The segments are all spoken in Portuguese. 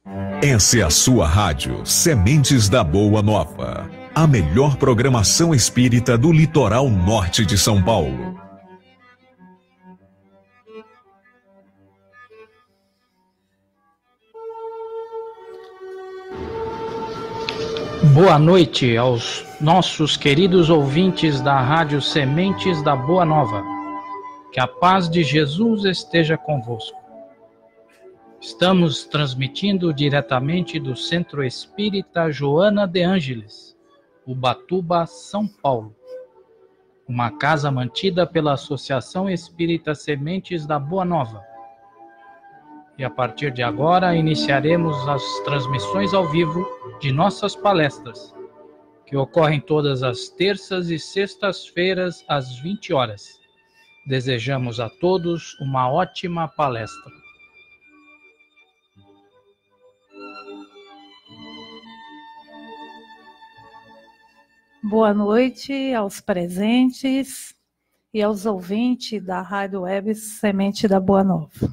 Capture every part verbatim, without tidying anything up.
Essa é a sua rádio Sementes da Boa Nova, a melhor programação espírita do litoral norte de São Paulo. Boa noite aos nossos queridos ouvintes da Rádio Sementes da Boa Nova. Que a paz de Jesus esteja convosco. Estamos transmitindo diretamente do Centro Espírita Joana de Ângeles, Ubatuba, São Paulo. Uma casa mantida pela Associação Espírita Sementes da Boa Nova. E a partir de agora iniciaremos as transmissões ao vivo de nossas palestras, que ocorrem todas as terças e sextas-feiras às vinte horas. Desejamos a todos uma ótima palestra. Boa noite aos presentes e aos ouvintes da Rádio Web Semente da Boa Nova.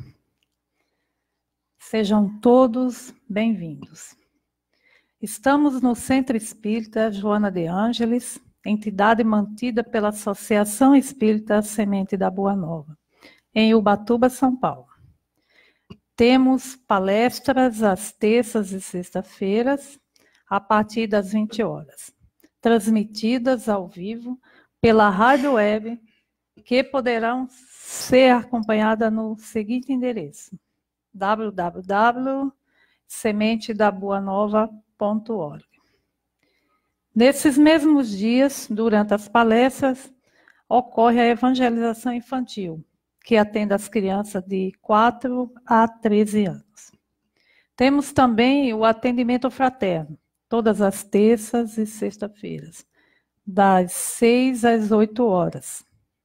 Sejam todos bem-vindos. Estamos no Centro Espírita Joana de Ângeles, entidade mantida pela Associação Espírita Semente da Boa Nova, em Ubatuba, São Paulo. Temos palestras às terças e sextas-feiras, a partir das vinte horas, transmitidas ao vivo pela rádio web, que poderão ser acompanhadas no seguinte endereço: w w w ponto semente da boa nova ponto org. Nesses mesmos dias, durante as palestras, ocorre a evangelização infantil, que atende as crianças de quatro a treze anos. Temos também o atendimento fraterno, todas as terças e sextas-feiras, das seis às oito horas.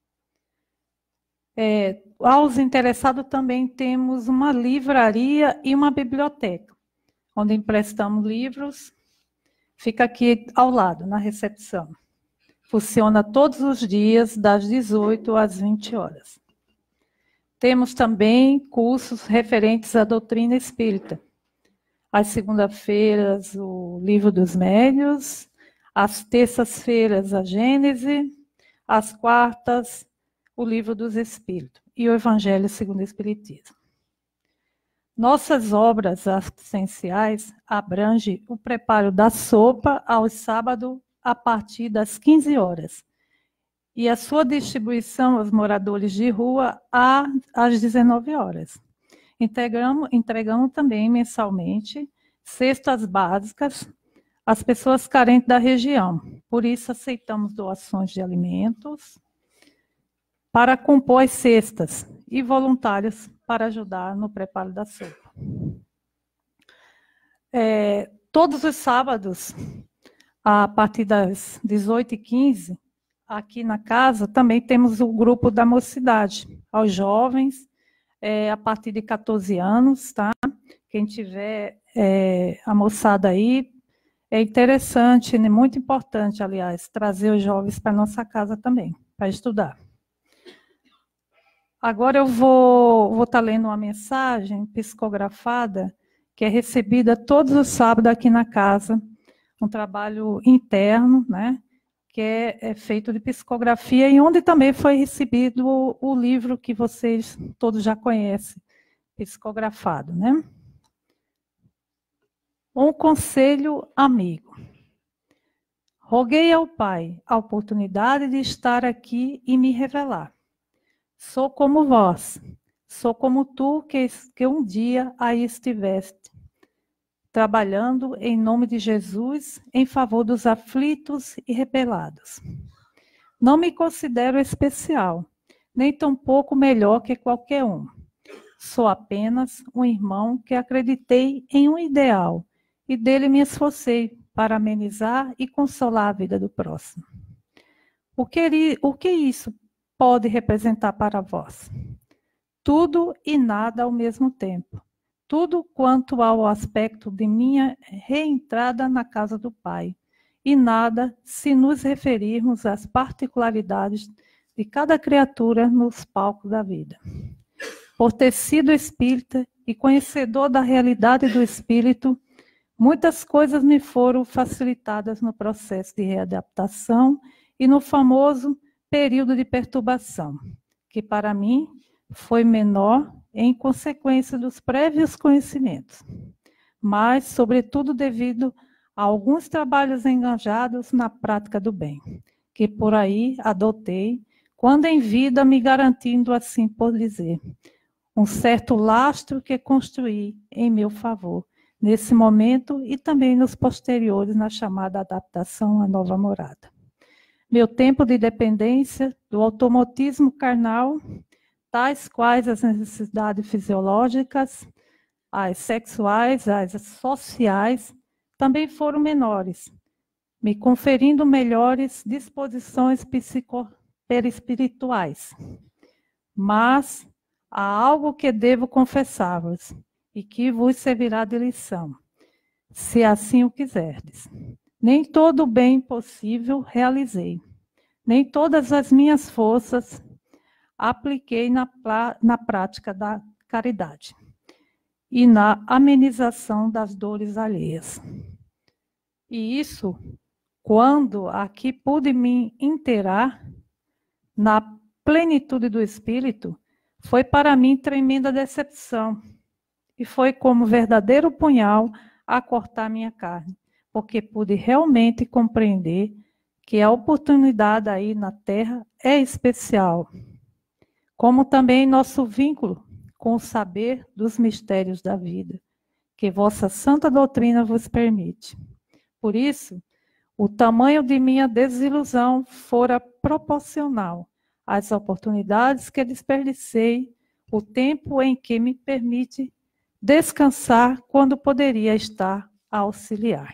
É, aos interessados também temos uma livraria e uma biblioteca, onde emprestamos livros. Fica aqui ao lado, na recepção. Funciona todos os dias, das dezoito às vinte horas. Temos também cursos referentes à doutrina espírita. Às segundas-feiras, o Livro dos Médiuns. Às terças-feiras, a Gênese. Às quartas, o Livro dos Espíritos. E o Evangelho segundo o Espiritismo. Nossas obras assistenciais abrangem o preparo da sopa aos sábados a partir das quinze horas e a sua distribuição aos moradores de rua às dezenove horas. Entregamos, entregamos também mensalmente cestas básicas às pessoas carentes da região. Por isso, aceitamos doações de alimentos para compor as cestas e voluntários para ajudar no preparo da sopa. É, todos os sábados, a partir das dezoito e quinze, aqui na casa, também temos o grupo da mocidade, aos jovens, é, a partir de quatorze anos, tá? Quem tiver é, a moçada aí, é interessante, né, muito importante, aliás, trazer os jovens para a nossa casa também, para estudar. Agora eu vou vou estar lendo uma mensagem psicografada que é recebida todos os sábados aqui na casa, um trabalho interno, né, que é, é feito de psicografia e onde também foi recebido o, o livro que vocês todos já conhecem, psicografado, né? Um conselho amigo. Roguei ao Pai a oportunidade de estar aqui e me revelar. Sou como vós, sou como tu que, que um dia aí estiveste, trabalhando em nome de Jesus em favor dos aflitos e rebelados. Não me considero especial, nem tampouco melhor que qualquer um. Sou apenas um irmão que acreditei em um ideal e dele me esforcei para amenizar e consolar a vida do próximo. O que, o que isso pode representar para vós? Tudo e nada ao mesmo tempo. Tudo quanto ao aspecto de minha reentrada na casa do Pai. E nada se nos referirmos às particularidades de cada criatura nos palcos da vida. Por ter sido espírita e conhecedor da realidade do espírito, muitas coisas me foram facilitadas no processo de readaptação e no famoso período de perturbação, que para mim foi menor em consequência dos prévios conhecimentos, mas, sobretudo, devido a alguns trabalhos engajados na prática do bem, que por aí adotei, quando em vida, me garantindo, assim por dizer, um certo lastro que construí em meu favor, nesse momento e também nos posteriores, na chamada adaptação à nova morada. Meu tempo de dependência do automatismo carnal, tais quais as necessidades fisiológicas, as sexuais, as sociais, também foram menores, me conferindo melhores disposições psicoperespirituais. Mas há algo que devo confessar-vos e que vos servirá de lição, se assim o quiserdes. Nem todo o bem possível realizei, nem todas as minhas forças apliquei na, na prática da caridade e na amenização das dores alheias. E isso, quando aqui pude me inteirar na plenitude do Espírito, foi para mim tremenda decepção, e foi como verdadeiro punhal a cortar minha carne, porque pude realmente compreender que a oportunidade aí na Terra é especial, como também nosso vínculo com o saber dos mistérios da vida, que vossa santa doutrina vos permite. Por isso, o tamanho de minha desilusão fora proporcional às oportunidades que desperdicei, o tempo em que me permite descansar quando poderia estar a auxiliar.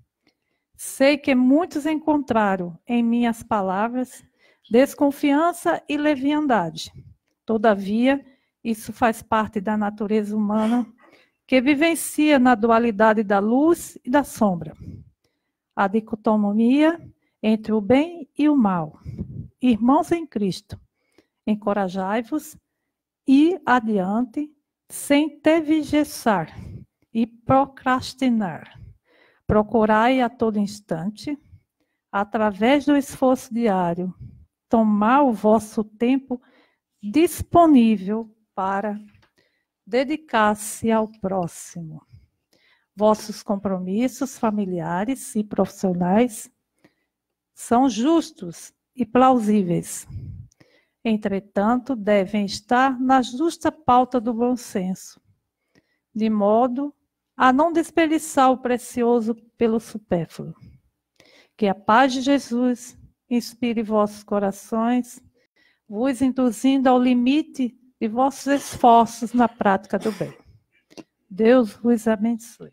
Sei que muitos encontraram em minhas palavras desconfiança e leviandade. Todavia, isso faz parte da natureza humana que vivencia na dualidade da luz e da sombra. A dicotomia entre o bem e o mal. Irmãos em Cristo, encorajai-vos e adiante sem tergiversar e procrastinar. Procurai a todo instante, através do esforço diário, tomar o vosso tempo disponível para dedicar-se ao próximo. Vossos compromissos familiares e profissionais são justos e plausíveis. Entretanto, devem estar na justa pauta do bom senso, de modo a não desperdiçar o precioso pelo supérfluo. Que a paz de Jesus inspire vossos corações, vos induzindo ao limite de vossos esforços na prática do bem. Deus vos abençoe.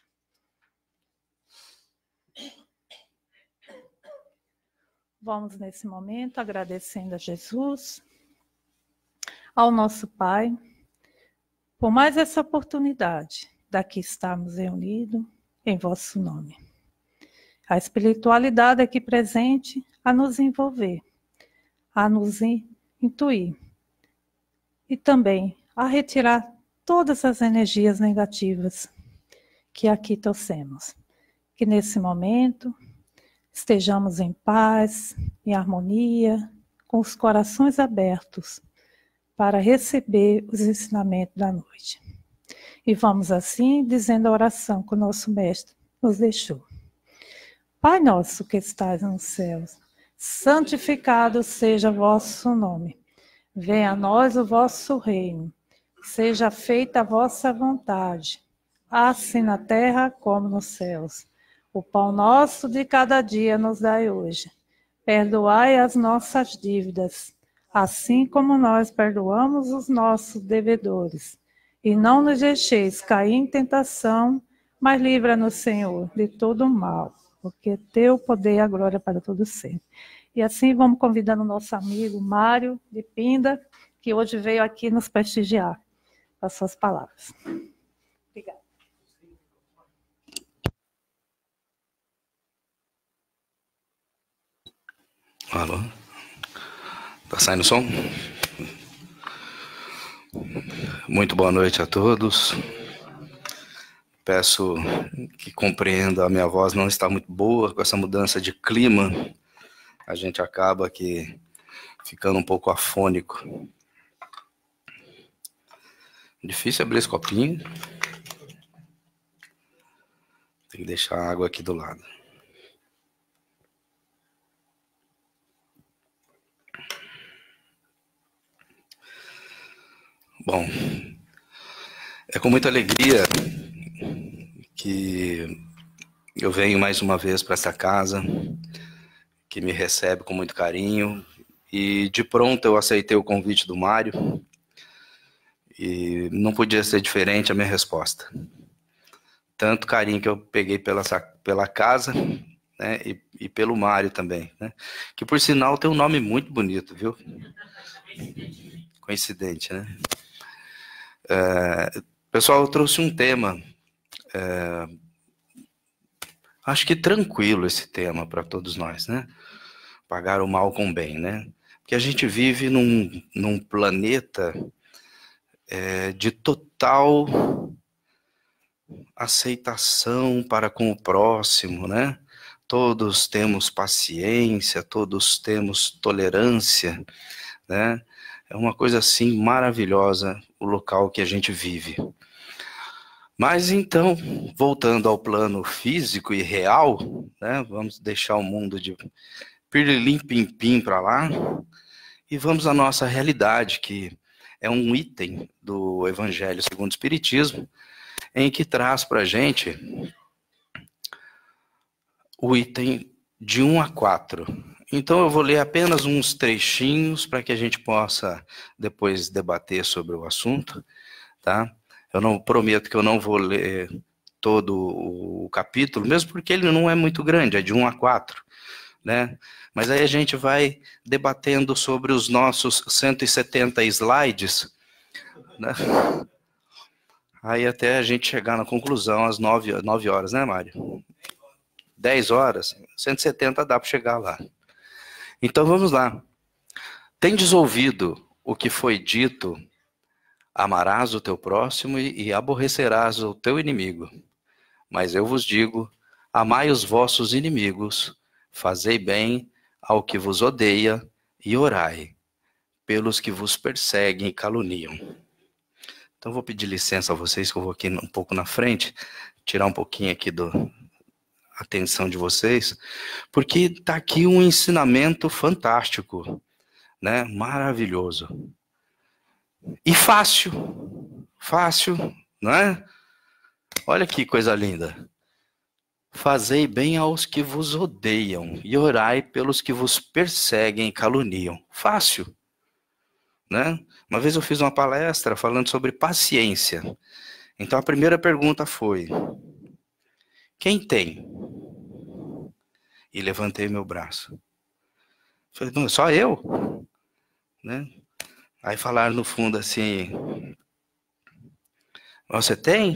Vamos, nesse momento, agradecendo a Jesus, ao nosso Pai, por mais essa oportunidade daqui estarmos reunidos em vosso nome. A espiritualidade aqui presente a nos envolver, a nos intuir e também a retirar todas as energias negativas que aqui trouxemos. Que nesse momento estejamos em paz, em harmonia, com os corações abertos para receber os ensinamentos da noite. E vamos assim dizendo a oração que o nosso Mestre nos deixou. Pai nosso que estás nos céus, santificado seja vosso nome. Venha a nós o vosso reino. Seja feita a vossa vontade, assim na terra como nos céus. O pão nosso de cada dia nos dai hoje. Perdoai as nossas dívidas, assim como nós perdoamos os nossos devedores. E não nos deixeis cair em tentação, mas livra-nos, Senhor, de todo o mal, porque teu poder e a glória para todo sempre. E assim vamos convidando o nosso amigo Mário de Pinda, que hoje veio aqui nos prestigiar com as suas palavras. Obrigada. Alô? Tá saindo o som? Muito boa noite a todos. Peço que compreenda, a minha voz não está muito boa com essa mudança de clima. A gente acaba aqui ficando um pouco afônico. Difícil abrir esse copinho. Tem que deixar a água aqui do lado. Bom, é com muita alegria que eu venho mais uma vez para essa casa, que me recebe com muito carinho, e de pronto eu aceitei o convite do Mário, e não podia ser diferente a minha resposta. Tanto carinho que eu peguei pela, pela casa, né, e, e pelo Mário também, né, que por sinal tem um nome muito bonito, viu? Coincidente, né? É, pessoal, eu trouxe um tema, é, acho que tranquilo esse tema para todos nós, né? Pagar o mal com o bem, né? Porque a gente vive num, num planeta é, de total aceitação para com o próximo, né? Todos temos paciência, todos temos tolerância, né? É uma coisa assim maravilhosa o local que a gente vive. Mas então, voltando ao plano físico e real, né, vamos deixar o mundo de pirlim-pim-pim para lá e vamos à nossa realidade, que é um item do Evangelho segundo o Espiritismo, em que traz para a gente o item de um a quatro. Então eu vou ler apenas uns trechinhos para que a gente possa depois debater sobre o assunto, tá? Eu não prometo que eu não vou ler todo o capítulo, mesmo porque ele não é muito grande, é de um a quatro, né? Mas aí a gente vai debatendo sobre os nossos cento e setenta slides, né? Aí até a gente chegar na conclusão às nove, nove horas, né, Mário? dez horas, cento e setenta dá para chegar lá. Então vamos lá. Tendes ouvido o que foi dito, amarás o teu próximo e, e aborrecerás o teu inimigo. Mas eu vos digo, amai os vossos inimigos, fazei bem ao que vos odeia e orai pelos que vos perseguem e caluniam. Então vou pedir licença a vocês, que eu vou aqui um pouco na frente, tirar um pouquinho aqui do atenção de vocês, porque está aqui um ensinamento fantástico, né? Maravilhoso. E fácil, fácil, não é? Olha que coisa linda. Fazei bem aos que vos odeiam e orai pelos que vos perseguem e caluniam. Fácil, né? Uma vez eu fiz uma palestra falando sobre paciência. Então a primeira pergunta foi: quem tem? E levantei meu braço. Falei, não, só eu? Né? Aí falaram no fundo assim: você tem?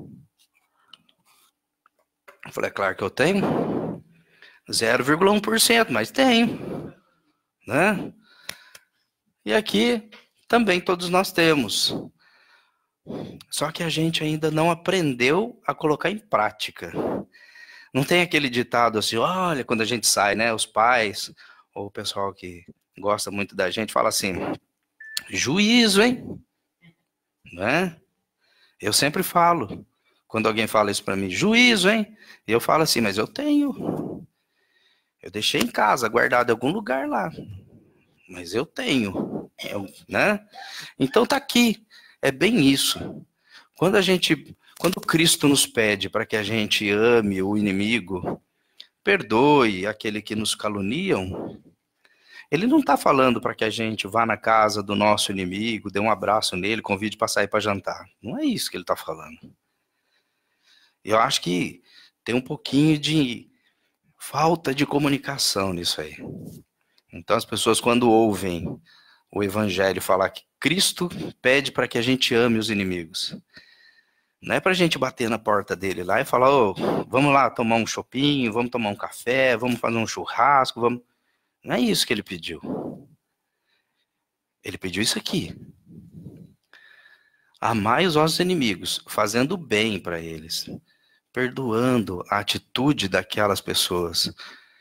Eu falei, é claro que eu tenho. zero vírgula um por cento, mas tenho. Né? E aqui também todos nós temos. Só que a gente ainda não aprendeu a colocar em prática. Não tem aquele ditado assim, olha, quando a gente sai, né? Os pais, ou o pessoal que gosta muito da gente, fala assim, juízo, hein? Né? Eu sempre falo, quando alguém fala isso para mim, juízo, hein? Eu falo assim, mas eu tenho. Eu deixei em casa, guardado em algum lugar lá. Mas eu tenho. Eu, né? Então tá aqui. É bem isso. Quando a gente... Quando Cristo nos pede para que a gente ame o inimigo, perdoe aquele que nos caluniam, ele não está falando para que a gente vá na casa do nosso inimigo, dê um abraço nele, convide para sair para jantar. Não é isso que ele está falando. Eu acho que tem um pouquinho de falta de comunicação nisso aí. Então as pessoas, quando ouvem o Evangelho falar que Cristo pede para que a gente ame os inimigos, não é para a gente bater na porta dele lá e falar, oh, vamos lá tomar um chopinho, vamos tomar um café, vamos fazer um churrasco, vamos... Não é isso que ele pediu. Ele pediu isso aqui. Amai os vossos inimigos, fazendo bem para eles, perdoando a atitude daquelas pessoas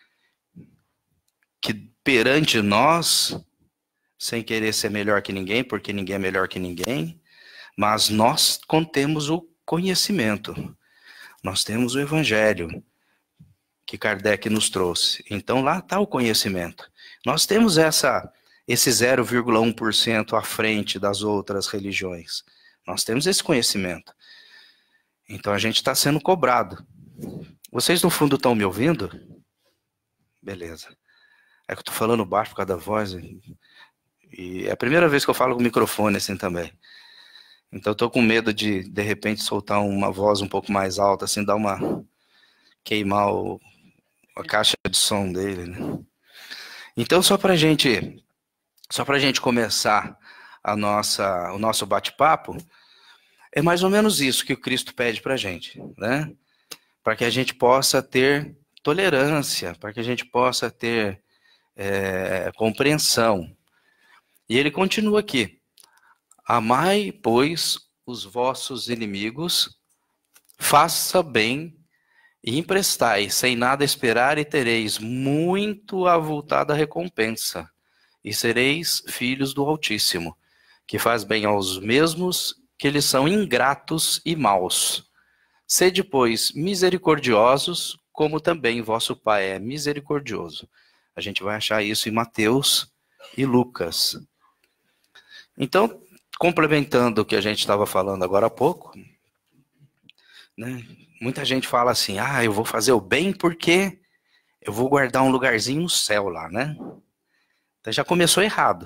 que perante nós, sem querer ser melhor que ninguém, porque ninguém é melhor que ninguém, mas nós contemos o conhecimento, nós temos o evangelho que Kardec nos trouxe. Então lá está o conhecimento. Nós temos essa, esse zero vírgula um por cento à frente das outras religiões. Nós temos esse conhecimento. Então a gente está sendo cobrado. Vocês no fundo estão me ouvindo? Beleza. É que eu estou falando baixo por causa da voz. E é a primeira vez que eu falo com o microfone assim também. Então eu estou com medo de, de repente, soltar uma voz um pouco mais alta, assim, dar uma... queimar o, a caixa de som dele, né? Então, só para gente, só para gente começar a nossa, o nosso bate-papo, é mais ou menos isso que o Cristo pede para a gente, né? Para que a gente possa ter tolerância, para que a gente possa ter é, compreensão. E ele continua aqui: amai, pois, os vossos inimigos, faça bem e emprestai, sem nada esperar, e tereis muito avultada recompensa, e sereis filhos do Altíssimo, que faz bem aos mesmos que lhes são ingratos e maus. Sede, pois, misericordiosos, como também vosso Pai é misericordioso. A gente vai achar isso em Mateus e Lucas. Então, complementando o que a gente estava falando agora há pouco, né? Muita gente fala assim, ah, eu vou fazer o bem porque eu vou guardar um lugarzinho no céu lá, né? Então já começou errado.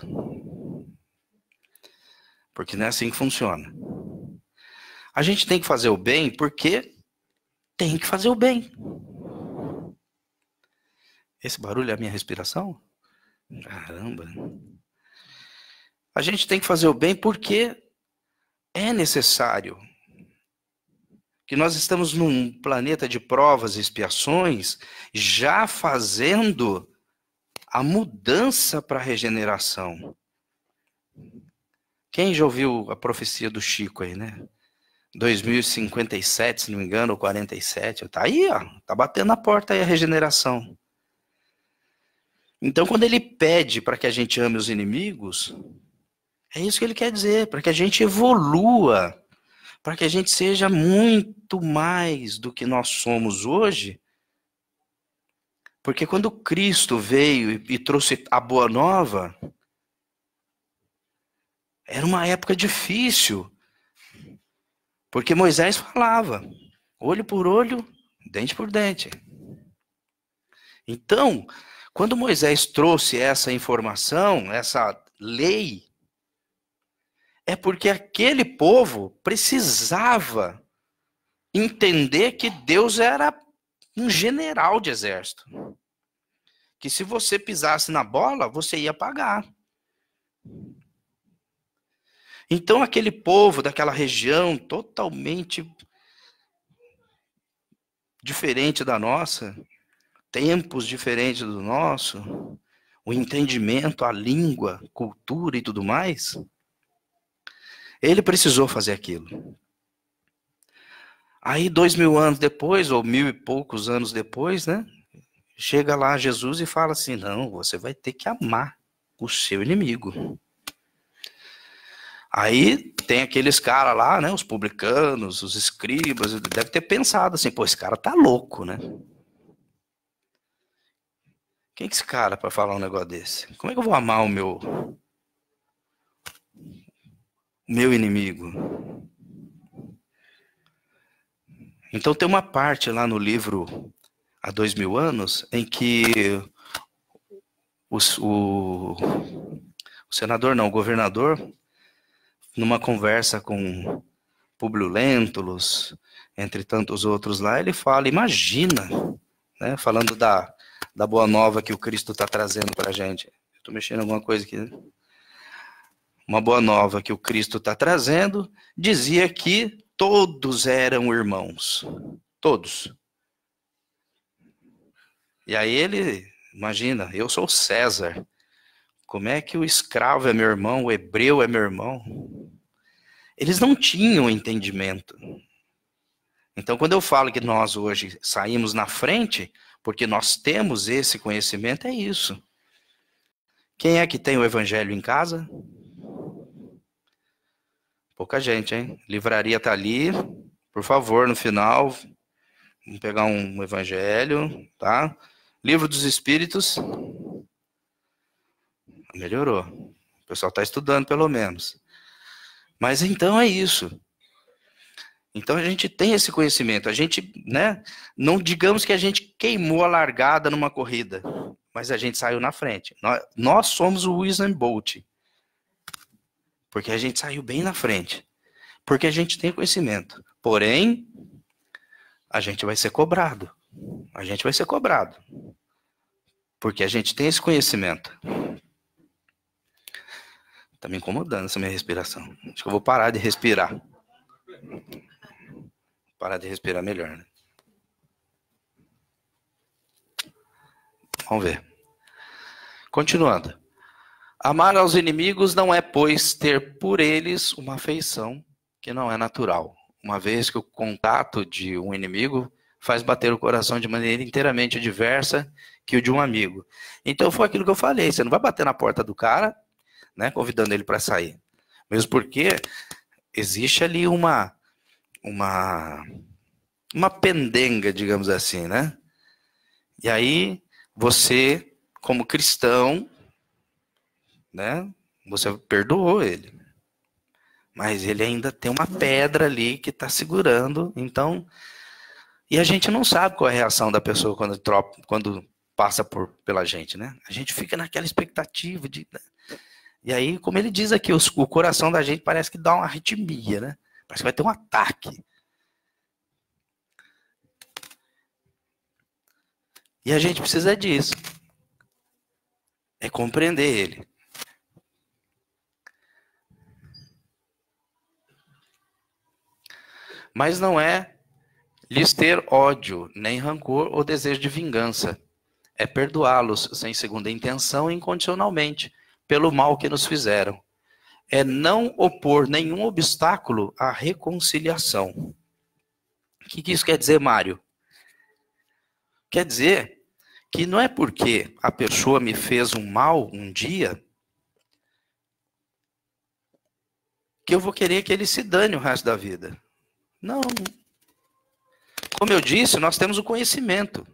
Porque não é assim que funciona. A gente tem que fazer o bem porque tem que fazer o bem. Esse barulho é a minha respiração? Caramba. A gente tem que fazer o bem porque é necessário. Que nós estamos num planeta de provas e expiações, já fazendo a mudança para a regeneração. Quem já ouviu a profecia do Chico aí, né? dois mil e cinquenta e sete, se não me engano, ou quarenta e sete. Tá aí, ó. Tá batendo na porta aí a regeneração. Então, quando ele pede para que a gente ame os inimigos, é isso que ele quer dizer, para que a gente evolua, para que a gente seja muito mais do que nós somos hoje. Porque quando Cristo veio e, e trouxe a boa nova, era uma época difícil. Porque Moisés falava, olho por olho, dente por dente. Então, quando Moisés trouxe essa informação, essa lei, é porque aquele povo precisava entender que Deus era um general de exército. Que se você pisasse na bola, você ia pagar. Então aquele povo daquela região totalmente diferente da nossa, tempos diferentes do nosso, o entendimento, a língua, cultura e tudo mais, ele precisou fazer aquilo. Aí dois mil anos depois, ou mil e poucos anos depois, né? Chega lá Jesus e fala assim, não, você vai ter que amar o seu inimigo. Aí tem aqueles caras lá, né, os publicanos, os escribas, deve ter pensado assim, pô, esse cara tá louco, né? Quem é esse cara para falar um negócio desse? Como é que eu vou amar o meu, o meu inimigo? Então tem uma parte lá no livro Há Dois Mil Anos, em que o, o, o senador, não, o governador, numa conversa com Públio Lentulus, entre tantos outros lá, ele fala, imagina, né, falando da, da boa nova que o Cristo está trazendo para a gente. Estou mexendo em alguma coisa aqui, né? Uma boa nova que o Cristo está trazendo, dizia que todos eram irmãos. Todos. E aí ele, imagina, eu sou César. Como é que o escravo é meu irmão, o hebreu é meu irmão? eles não tinham entendimento. Então, quando eu falo que nós hoje saímos na frente, porque nós temos esse conhecimento, é isso. Quem é que tem o evangelho em casa? Pouca gente, hein? Livraria tá ali. Por favor, no final, vamos pegar um evangelho, tá? Livro dos Espíritos. Melhorou. O pessoal está estudando, pelo menos. Mas então é isso. Então a gente tem esse conhecimento. A gente, né? Não digamos que a gente queimou a largada numa corrida, mas a gente saiu na frente. Nós, nós somos o Usain Bolt. Porque a gente saiu bem na frente. Porque a gente tem conhecimento. Porém, a gente vai ser cobrado. A gente vai ser cobrado. Porque a gente tem esse conhecimento. Tá me incomodando essa minha respiração. Acho que eu vou parar de respirar. Parar de respirar melhor, né? Vamos ver. Continuando. Amar aos inimigos não é, pois, ter por eles uma afeição que não é natural, uma vez que o contato de um inimigo faz bater o coração de maneira inteiramente diversa que o de um amigo. Então foi aquilo que eu falei, você não vai bater na porta do cara, né, convidando ele para sair. Mesmo porque existe ali uma, uma, uma pendenga, digamos assim, né? E aí você, como cristão, né, você perdoou ele. Mas ele ainda tem uma pedra ali que está segurando, então... E a gente não sabe qual é a reação da pessoa quando, tropa, quando passa por, pela gente, né? A gente fica naquela expectativa de... E aí, como ele diz aqui, os, o coração da gente parece que dá uma arritmia, né? Parece que vai ter um ataque. E a gente precisa disso. É compreender ele. Mas não é lhes ter ódio, nem rancor ou desejo de vingança. É perdoá-los sem segunda intenção e incondicionalmente, pelo mal que nos fizeram. É não opor nenhum obstáculo à reconciliação. O que, que isso quer dizer, Mário? Quer dizer que não é porque a pessoa me fez um mal um dia que eu vou querer que ele se dane o resto da vida. Não. Como eu disse, nós temos o conhecimento.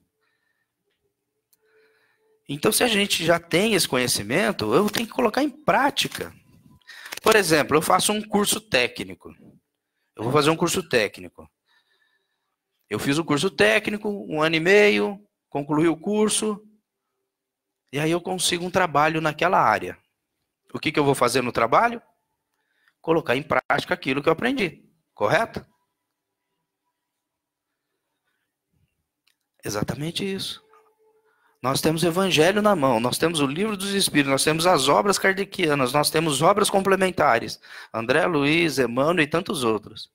Então, se a gente já tem esse conhecimento, eu tenho que colocar em prática. Por exemplo, eu faço um curso técnico. Eu vou fazer um curso técnico. Eu fiz o curso técnico, um ano e meio, concluí o curso, e aí eu consigo um trabalho naquela área. O que, que eu vou fazer no trabalho? Colocar em prática aquilo que eu aprendi. Correto? Exatamente isso. Nós temos o Evangelho na mão, nós temos o Livro dos Espíritos, nós temos as obras kardecianas, nós temos obras complementares, André Luiz, Emmanuel e tantos outros,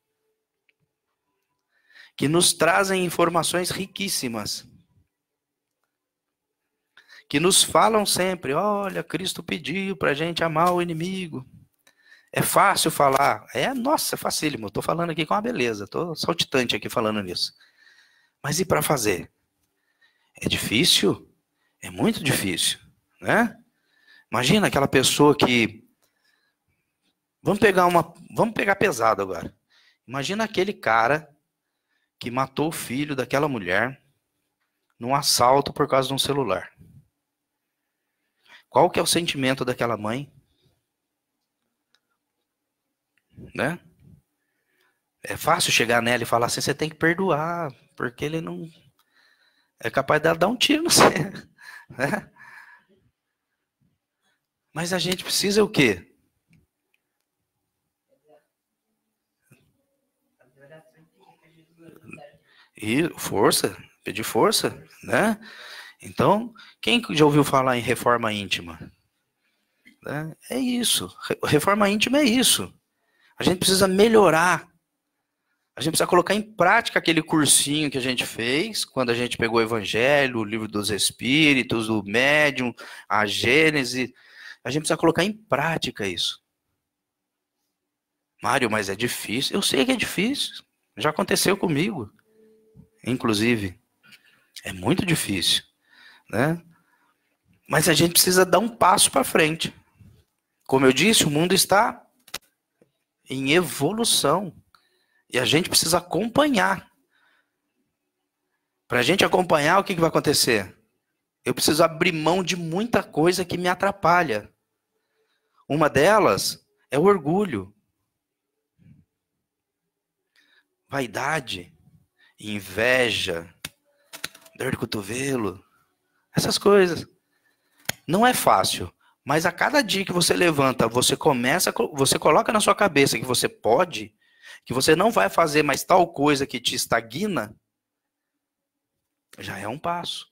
que nos trazem informações riquíssimas, que nos falam sempre, olha, Cristo pediu para a gente amar o inimigo. É fácil falar, é, nossa, é facílimo, estou falando aqui com uma beleza, estou saltitante aqui falando nisso. Mas e para fazer? É difícil? É muito difícil, né? Imagina aquela pessoa que... Vamos pegar uma... Vamos pegar pesado agora. Imagina aquele cara que matou o filho daquela mulher num assalto por causa de um celular. Qual que é o sentimento daquela mãe? Né? É fácil chegar nela e falar assim, você tem que perdoar, porque ele não... É capaz dela dar um tiro no você. Né? Mas a gente precisa o quê? E força, pedir força, né? Então, quem já ouviu falar em reforma íntima? Né? É isso. Reforma íntima é isso. A gente precisa melhorar. A gente precisa colocar em prática aquele cursinho que a gente fez, quando a gente pegou o Evangelho, o Livro dos Espíritos, o Médium, a Gênese. A gente precisa colocar em prática isso. Mário, mas é difícil. Eu sei que é difícil. Já aconteceu comigo, inclusive. É muito difícil, né? Mas a gente precisa dar um passo para frente. Como eu disse, o mundo está em evolução. E a gente precisa acompanhar. Para a gente acompanhar, o que, que vai acontecer? Eu preciso abrir mão de muita coisa que me atrapalha. Uma delas é o orgulho. Vaidade, inveja, dor de cotovelo, essas coisas. Não é fácil, mas a cada dia que você levanta, você começa, você coloca na sua cabeça que você pode, que você não vai fazer mais tal coisa que te estagna, já é um passo.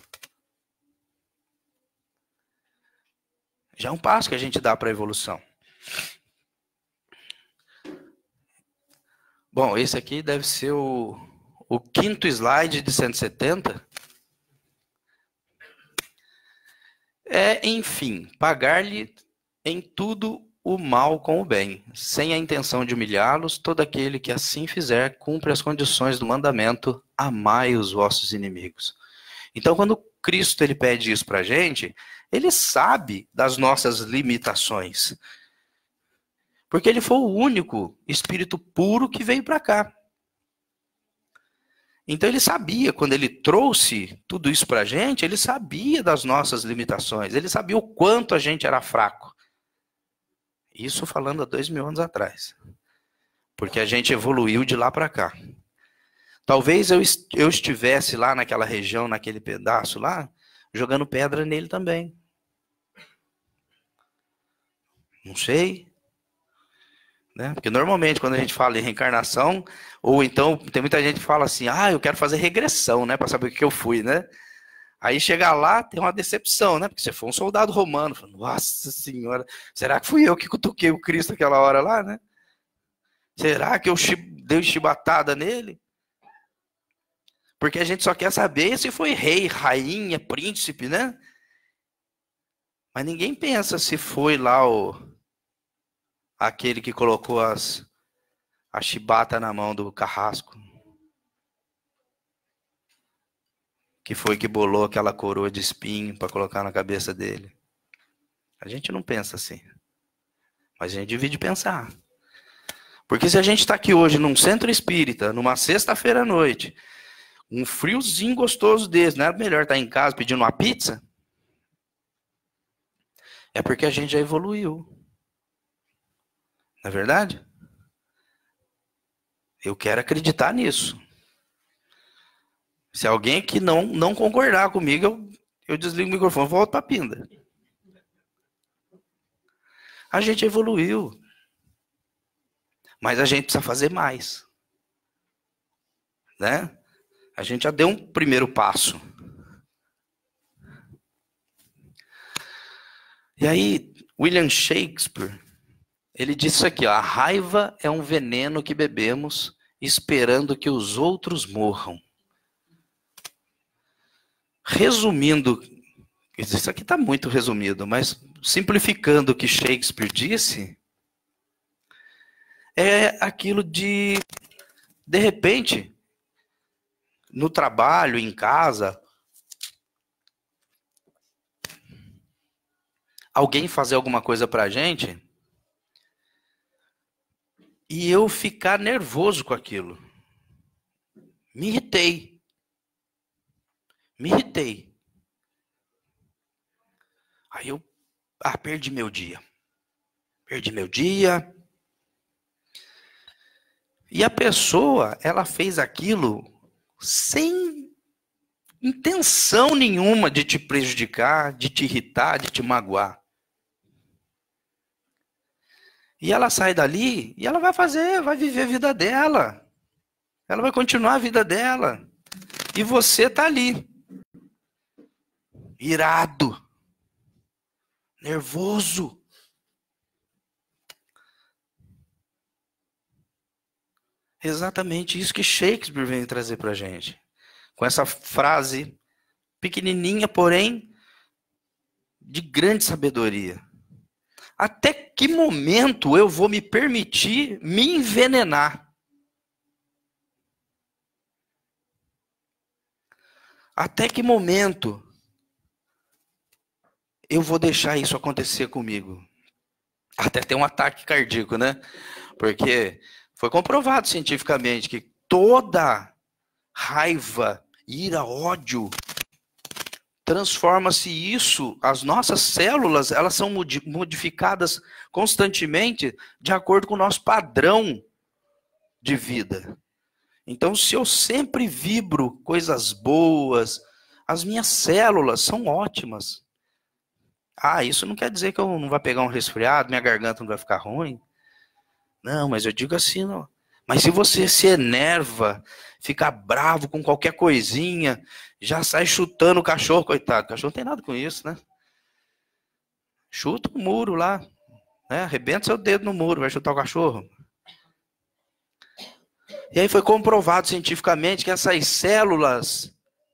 Já é um passo que a gente dá para a evolução. Bom, esse aqui deve ser o, o quinto slide de cento e setenta. É, enfim, pagar-lhe em tudo o mal com o bem, sem a intenção de humilhá-los. Todo aquele que assim fizer, cumpre as condições do mandamento, amai os vossos inimigos. Então, quando Cristo ele pede isso para a gente, ele sabe das nossas limitações. Porque ele foi o único espírito puro que veio para cá. Então ele sabia, quando ele trouxe tudo isso para a gente, ele sabia das nossas limitações, ele sabia o quanto a gente era fraco. Isso falando há dois mil anos atrás. Porque a gente evoluiu de lá para cá. Talvez eu, eu estivesse lá naquela região, naquele pedaço lá, jogando pedra nele também. Não sei. Né? Porque normalmente quando a gente fala em reencarnação, ou então tem muita gente que fala assim, ah, eu quero fazer regressão, né, para saber o que eu fui, né? Aí chega lá, tem uma decepção, né? Porque você foi um soldado romano, fala, nossa senhora, será que fui eu que cutuquei o Cristo aquela hora lá, né? Será que eu dei chibatada nele? Porque a gente só quer saber se foi rei, rainha, príncipe, né? Mas ninguém pensa se foi lá o aquele que colocou as, a chibata na mão do carrasco. Que foi que bolou aquela coroa de espinho para colocar na cabeça dele. A gente não pensa assim. Mas a gente divide pensar. Porque se a gente está aqui hoje num centro espírita, numa sexta-feira à noite, um friozinho gostoso desse, não era melhor estar em casa pedindo uma pizza? É porque a gente já evoluiu. Não é verdade? Eu quero acreditar nisso. Se alguém que não, não concordar comigo, eu, eu desligo o microfone e volto para a pinda. A gente evoluiu. Mas a gente precisa fazer mais. Né? A gente já deu um primeiro passo. E aí, William Shakespeare, ele disse isso aqui, ó, a raiva é um veneno que bebemos esperando que os outros morram. Resumindo, isso aqui está muito resumido, mas simplificando o que Shakespeare disse, é aquilo de, de repente, no trabalho, em casa, alguém fazer alguma coisa para a gente e eu ficar nervoso com aquilo. Me irritei. Me irritei. Aí eu ah, perdi meu dia. Perdi meu dia. E a pessoa, ela fez aquilo sem intenção nenhuma de te prejudicar, de te irritar, de te magoar. E ela sai dali e ela vai fazer, vai viver a vida dela. Ela vai continuar a vida dela. E você tá ali. Irado. Nervoso. Exatamente isso que Shakespeare vem trazer pra gente. Com essa frase pequenininha, porém de grande sabedoria. Até que momento eu vou me permitir me envenenar? Até que momento eu vou deixar isso acontecer comigo? Até ter um ataque cardíaco, né? Porque foi comprovado cientificamente que toda raiva, ira, ódio, transforma-se isso, as nossas células, elas são modificadas constantemente de acordo com o nosso padrão de vida. Então, se eu sempre vibro coisas boas, as minhas células são ótimas. Ah, isso não quer dizer que eu não vou pegar um resfriado, minha garganta não vai ficar ruim. Não, mas eu digo assim, não. Mas se você se enerva, fica bravo com qualquer coisinha, já sai chutando o cachorro, coitado. O cachorro não tem nada com isso, né? Chuta o muro lá, né? Arrebenta seu dedo no muro, vai chutar o cachorro. E aí foi comprovado cientificamente que essas células,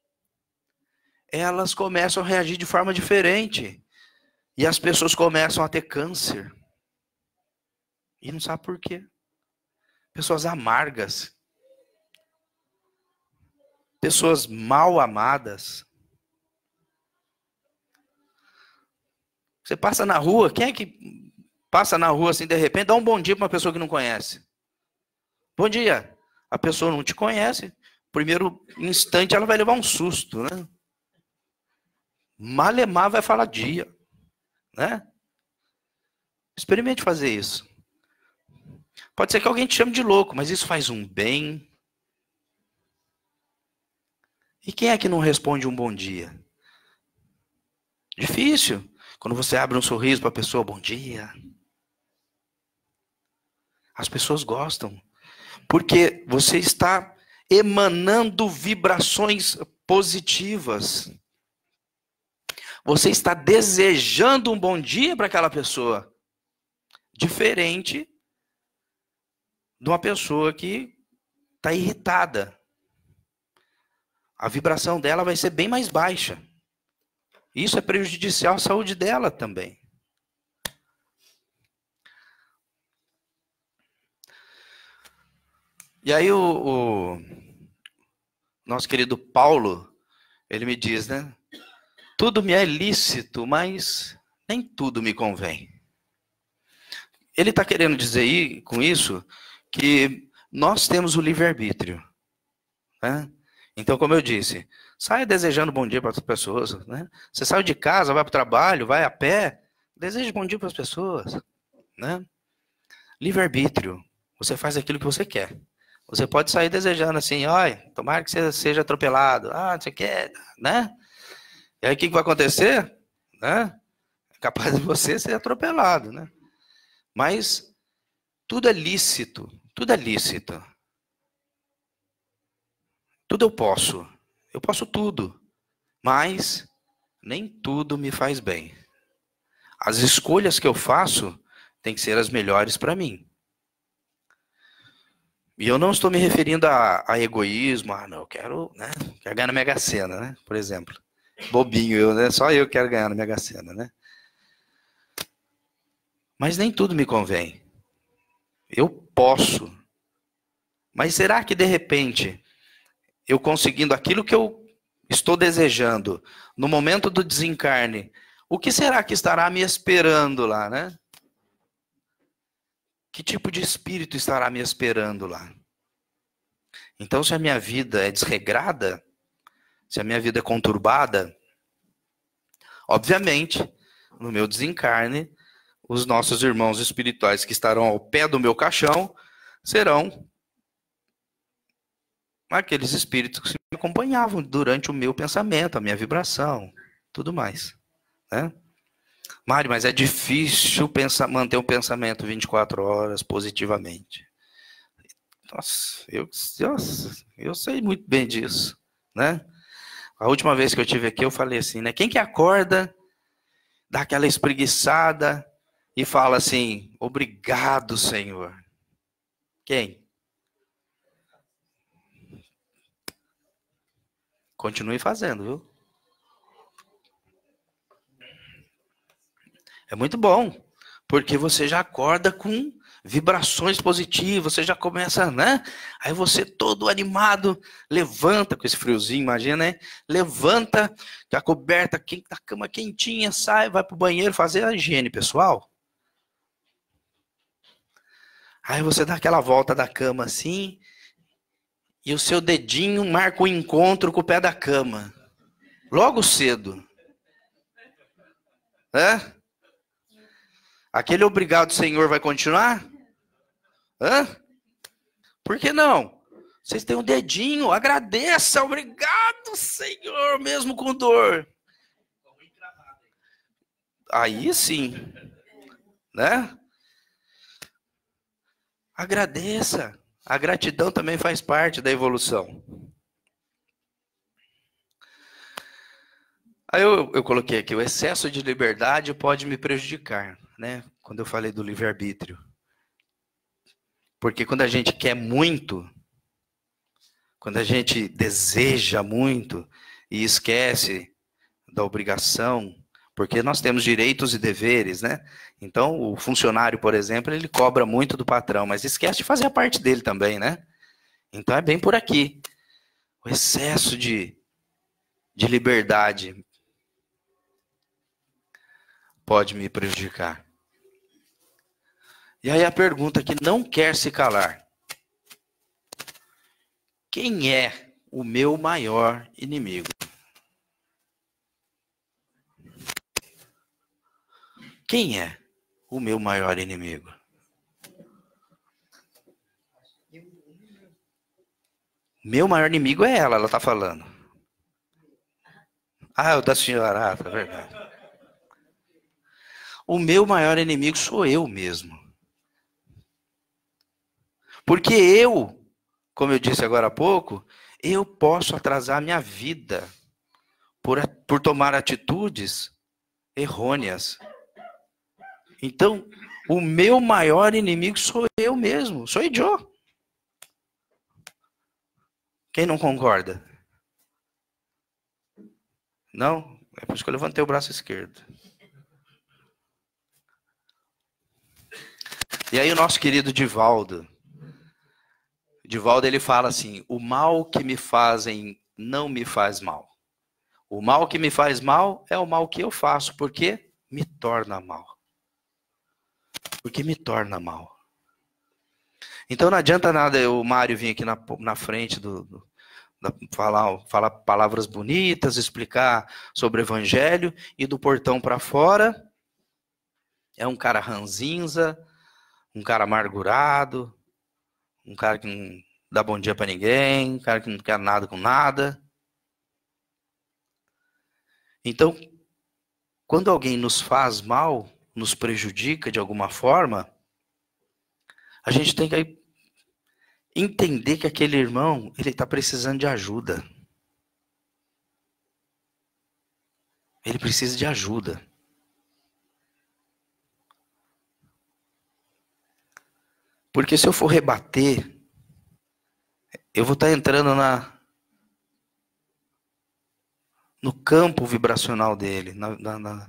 elas começam a reagir de forma diferente. E as pessoas começam a ter câncer. E não sabe por quê. Pessoas amargas. Pessoas mal amadas. Você passa na rua, quem é que passa na rua assim de repente, dá um bom dia para uma pessoa que não conhece? Bom dia. A pessoa não te conhece. Primeiro instante ela vai levar um susto, né? Malemar vai falar dia, né? Experimente fazer isso. Pode ser que alguém te chame de louco, mas isso faz um bem. E quem é que não responde um bom dia? Difícil. Quando você abre um sorriso para a pessoa, bom dia. As pessoas gostam. Porque você está emanando vibrações positivas. Você está desejando um bom dia para aquela pessoa. Diferente de uma pessoa que está irritada. A vibração dela vai ser bem mais baixa. Isso é prejudicial à saúde dela também. E aí o, o nosso querido Paulo, ele me diz, né? Tudo me é lícito, mas nem tudo me convém. Ele está querendo dizer aí, com isso que nós temos o livre-arbítrio. Né? Então, como eu disse, saia desejando bom dia para as pessoas. Né? Você sai de casa, vai para o trabalho, vai a pé, deseje bom dia para as pessoas. Né? Livre-arbítrio. Você faz aquilo que você quer. Você pode sair desejando assim, olha, tomara que você seja atropelado. Ah, você quer, né? E aí o que, que vai acontecer? Né? É capaz de você ser atropelado, né? Mas tudo é lícito. Tudo é lícito. Tudo eu posso. Eu posso tudo. Mas nem tudo me faz bem. As escolhas que eu faço têm que ser as melhores para mim. E eu não estou me referindo a, a egoísmo. Ah, não, eu quero, né? Quero ganhar na Mega Sena, né? Por exemplo. Bobinho eu, né? Só eu quero ganhar na Mega Sena, né? Mas nem tudo me convém. Eu posso. Mas será que de repente, eu conseguindo aquilo que eu estou desejando, no momento do desencarne, o que será que estará me esperando lá, né? Que tipo de espírito estará me esperando lá? Então, se a minha vida é desregrada, se a minha vida é conturbada, obviamente, no meu desencarne, os nossos irmãos espirituais que estarão ao pé do meu caixão serão aqueles espíritos que me acompanhavam durante o meu pensamento, a minha vibração, tudo mais. Né? Mário, mas é difícil pensar, manter um pensamento vinte e quatro horas positivamente. Nossa eu, nossa, eu sei muito bem disso. Né? A última vez que eu estive aqui, eu falei assim, né? Quem que acorda, dá aquela espreguiçada e fala assim, obrigado, Senhor. Quem? Continue fazendo, viu? É muito bom. Porque você já acorda com vibrações positivas, você já começa, né? Aí você todo animado, levanta com esse friozinho, imagina, né? Levanta, com a coberta, a cama quentinha, sai, vai pro banheiro fazer a higiene pessoal. Aí você dá aquela volta da cama assim, e o seu dedinho marca o encontro com o pé da cama. Logo cedo. Hã? Aquele obrigado, Senhor, vai continuar? Hã? Por que não? Vocês têm um dedinho, agradeça, obrigado, Senhor, mesmo com dor. Aí sim, né? Agradeça. A gratidão também faz parte da evolução. Aí eu, eu coloquei aqui, o excesso de liberdade pode me prejudicar, né? Quando eu falei do livre-arbítrio. Porque quando a gente quer muito, quando a gente deseja muito e esquece da obrigação, porque nós temos direitos e deveres, né? Então, o funcionário, por exemplo, ele cobra muito do patrão, mas esquece de fazer a parte dele também, né? Então, é bem por aqui. O excesso de, de liberdade pode me prejudicar. E aí a pergunta que não quer se calar. Quem é o meu maior inimigo? Quem é o meu maior inimigo? Meu maior inimigo é ela, ela está falando. Ah, o da senhora, ah, tá verdade. O meu maior inimigo sou eu mesmo. Porque eu, como eu disse agora há pouco, eu posso atrasar minha vida por, por tomar atitudes errôneas. Então, o meu maior inimigo sou eu mesmo, sou eu. Quem não concorda? Não? É por isso que eu levantei o braço esquerdo. E aí o nosso querido Divaldo, Divaldo ele fala assim, o mal que me fazem não me faz mal. O mal que me faz mal é o mal que eu faço, porque me torna mal. Porque me torna mal. Então não adianta nada o Mário vir aqui na, na frente, do, do, da, falar, falar palavras bonitas, explicar sobre o evangelho, e do portão para fora é um cara ranzinza, um cara amargurado, um cara que não dá bom dia para ninguém, um cara que não quer nada com nada. Então, quando alguém nos faz mal, nos prejudica de alguma forma, a gente tem que entender que aquele irmão, ele está precisando de ajuda. Ele precisa de ajuda. Porque se eu for rebater, eu vou estar entrando na, no campo vibracional dele. Na, na, na...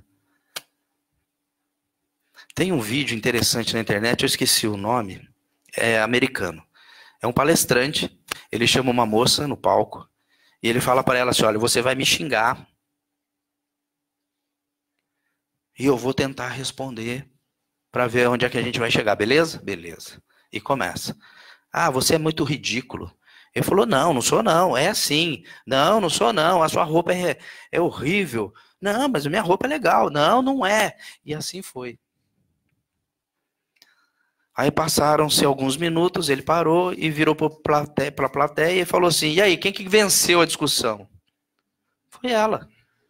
Tem um vídeo interessante na internet, eu esqueci o nome, é americano. É um palestrante, ele chama uma moça no palco, e ele fala para ela assim, olha, você vai me xingar, e eu vou tentar responder, para ver onde é que a gente vai chegar, beleza? Beleza. E começa. Ah, você é muito ridículo. Ele falou, não, não sou não, é assim. Não, não sou não, a sua roupa é, é horrível. Não, mas a minha roupa é legal. Não, não é. E assim foi. Aí passaram-se alguns minutos, ele parou e virou para a plateia, plateia e falou assim, e aí, quem que venceu a discussão? Foi ela.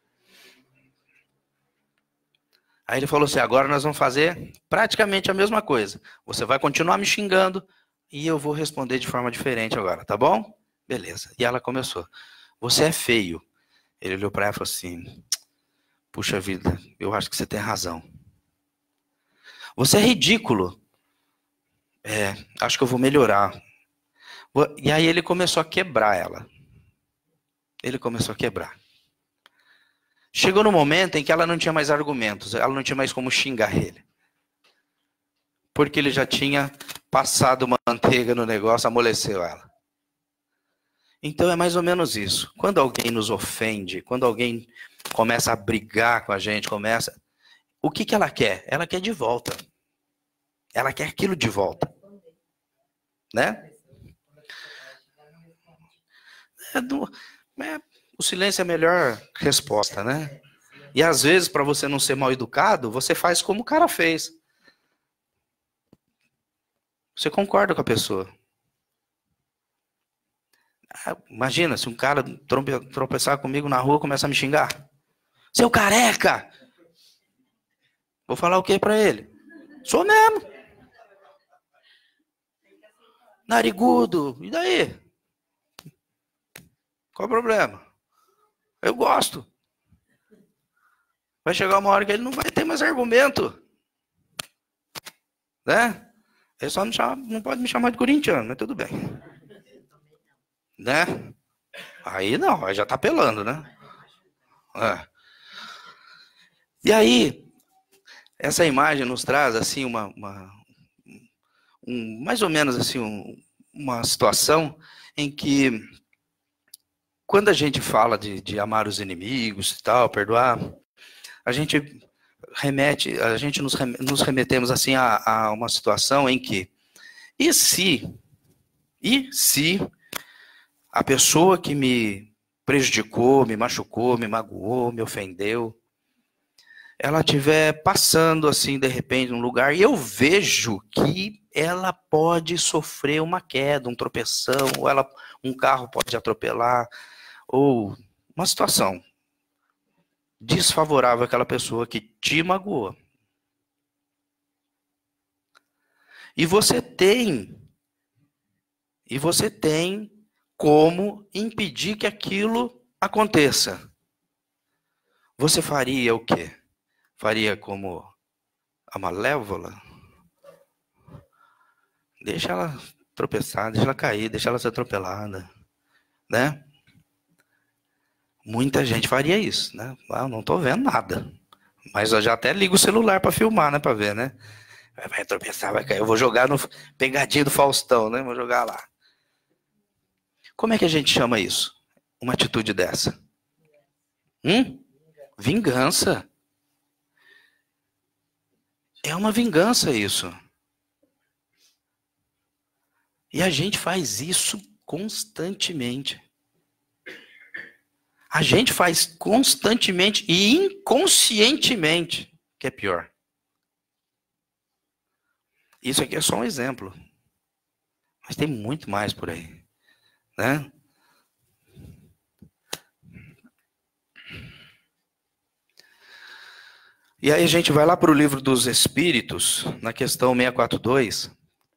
Aí ele falou assim, agora nós vamos fazer praticamente a mesma coisa. Você vai continuar me xingando e eu vou responder de forma diferente agora, tá bom? Beleza. E ela começou. Você é feio. Ele olhou para ela e falou assim, puxa vida, eu acho que você tem razão. Você é ridículo. É, acho que eu vou melhorar. E aí ele começou a quebrar ela. Ele começou a quebrar. Chegou no momento em que ela não tinha mais argumentos, ela não tinha mais como xingar ele. porque ele já tinha passado manteiga no negócio, amoleceu ela. Então é mais ou menos isso. Quando alguém nos ofende, quando alguém começa a brigar com a gente, começa... O que, que ela quer? Ela quer de volta. Ela quer aquilo de volta. Né? É do... é... O silêncio é a melhor resposta, né? E às vezes, para você não ser mal educado, você faz como o cara fez. Você concorda com a pessoa. Imagina, se um cara tropeçar comigo na rua e começar a me xingar. Seu careca! Vou falar o que para ele? Sou mesmo. Narigudo. E daí? Qual o problema? Eu gosto. Vai chegar uma hora que ele não vai ter mais argumento. Né? Ele só não, chama, não pode me chamar de corintiano, mas tudo bem. Né? Aí não, aí já tá apelando, né? É. E aí, essa imagem nos traz assim uma, uma um, mais ou menos assim um, uma situação em que quando a gente fala de, de amar os inimigos e tal, perdoar, a gente remete, a gente nos, rem, nos remetemos assim a, a uma situação em que e se e se a pessoa que me prejudicou, me machucou, me magoou, me ofendeu, ela estiver passando assim, de repente, num lugar, e eu vejo que ela pode sofrer uma queda, um tropeção, ou ela, um carro pode atropelar, ou uma situação desfavorável àquela pessoa que te magoou. E você tem, e você tem como impedir que aquilo aconteça. Você faria o quê? Faria como a Malévola? Deixa ela tropeçar, deixa ela cair, deixa ela ser atropelada, né? Muita gente faria isso, né? Ah, eu não tô vendo nada. Mas eu já até ligo o celular para filmar, né? Para ver, né? Vai tropeçar, vai cair. Eu vou jogar no pegadinha do Faustão, né? Vou jogar lá. Como é que a gente chama isso? Uma atitude dessa? Hum? Vingança. É uma vingança isso. E a gente faz isso constantemente. A gente faz constantemente e inconscientemente, que é pior. Isso aqui é só um exemplo. Mas tem muito mais por aí, né? E aí a gente vai lá para o livro dos Espíritos, na questão seiscentos e quarenta e dois.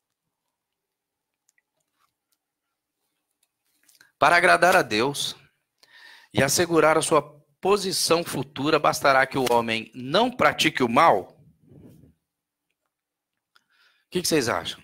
Para agradar a Deus e assegurar a sua posição futura, bastará que o homem não pratique o mal? O que, que vocês acham?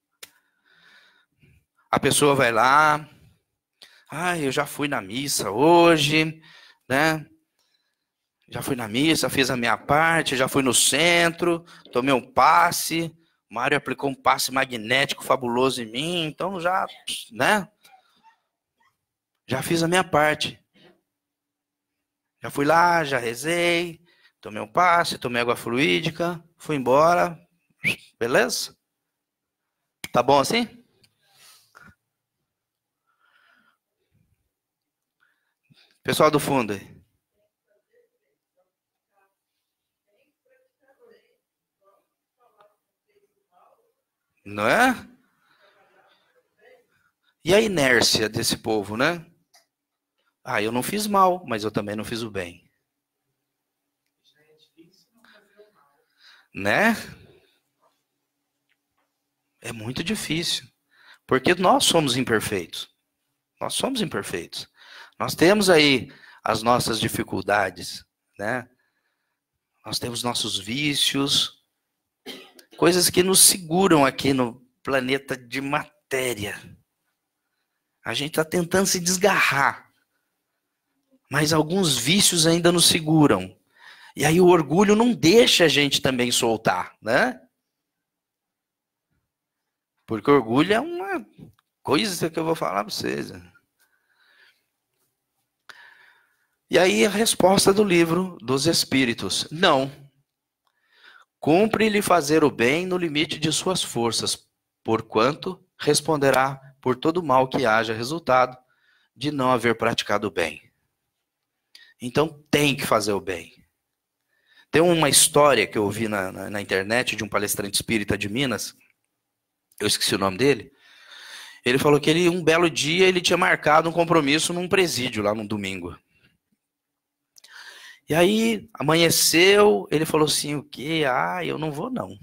A pessoa vai lá, ah, eu já fui na missa hoje, né? Já fui na missa, fiz a minha parte, já fui no centro, tomei um passe, o Mário aplicou um passe magnético fabuloso em mim, então já, né? Já fiz a minha parte. Já fui lá, já rezei, tomei um passe, tomei água fluídica, fui embora, beleza? Tá bom assim? Pessoal do fundo aí. Não é? E a inércia desse povo, né? Ah, eu não fiz mal, mas eu também não fiz o bem. Né? É muito difícil. Porque nós somos imperfeitos. Nós somos imperfeitos. Nós temos aí as nossas dificuldades, né? Nós temos nossos vícios, coisas que nos seguram aqui no planeta de matéria. A gente está tentando se desgarrar. Mas alguns vícios ainda nos seguram. E aí o orgulho não deixa a gente também soltar, né? Porque orgulho é uma coisa que eu vou falar para vocês. E aí a resposta do livro dos Espíritos: não. Cumpre-lhe fazer o bem no limite de suas forças, porquanto responderá por todo mal que haja resultado de não haver praticado o bem. Então tem que fazer o bem. Tem uma história que eu ouvi na, na, na internet de um palestrante espírita de Minas, eu esqueci o nome dele. Ele falou que ele, um belo dia ele tinha marcado um compromisso num presídio lá no domingo. E aí, amanheceu, ele falou assim, o quê? Ah, eu não vou não.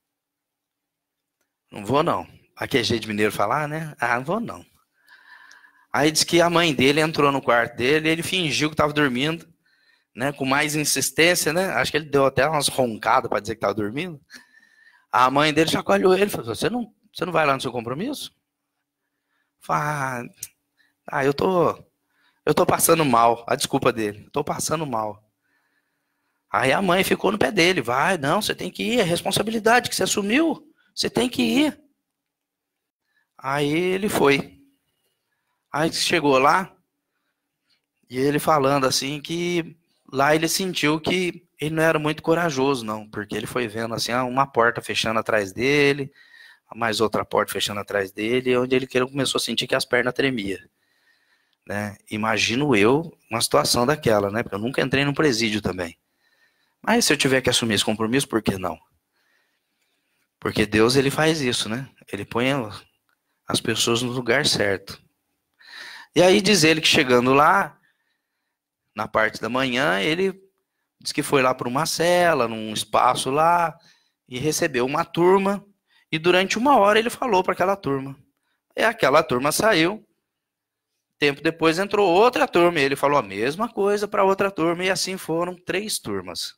Não vou não. Aqui é jeito de mineiro falar, né? Ah, não vou não. Aí disse que a mãe dele entrou no quarto dele, ele fingiu que estava dormindo, né? Com mais insistência, né? Acho que ele deu até umas roncadas para dizer que estava dormindo. A mãe dele chacoalhou ele e falou, você não, você não vai lá no seu compromisso? Falei, ah, eu tô, eu tô passando mal. A desculpa dele, tô passando mal. Aí a mãe ficou no pé dele. Vai, não, você tem que ir. É responsabilidade que você assumiu. Você tem que ir. Aí ele foi. Aí chegou lá. E ele falando assim que lá ele sentiu que ele não era muito corajoso, não. Porque ele foi vendo assim, uma porta fechando atrás dele. Mais outra porta fechando atrás dele. Onde ele começou a sentir que as pernas tremiam. Né? Imagino eu uma situação daquela, né? Porque eu nunca entrei num presídio também. Mas se eu tiver que assumir esse compromisso, por que não? Porque Deus, ele faz isso, né? Ele põe as pessoas no lugar certo. E aí diz ele que chegando lá, na parte da manhã, ele diz que foi lá para uma cela, num espaço lá, e recebeu uma turma, e durante uma hora ele falou para aquela turma. E aquela turma saiu. Tempo depois entrou outra turma, e ele falou a mesma coisa para outra turma, e assim foram três turmas.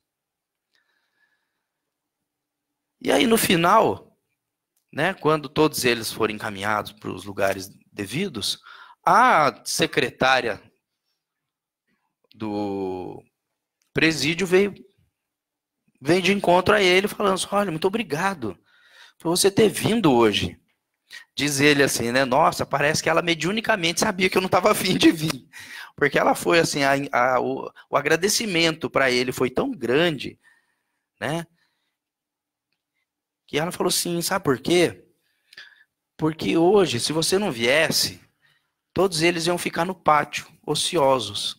E aí no final, né, quando todos eles forem encaminhados para os lugares devidos, a secretária do presídio veio, veio de encontro a ele falando assim, olha, muito obrigado por você ter vindo hoje. Diz ele assim, né, nossa, parece que ela mediunicamente sabia que eu não estava afim de vir. Porque ela foi assim, a, a, o, o agradecimento para ele foi tão grande, né, que ela falou assim, sabe por quê? Porque hoje, se você não viesse, todos eles iam ficar no pátio, ociosos.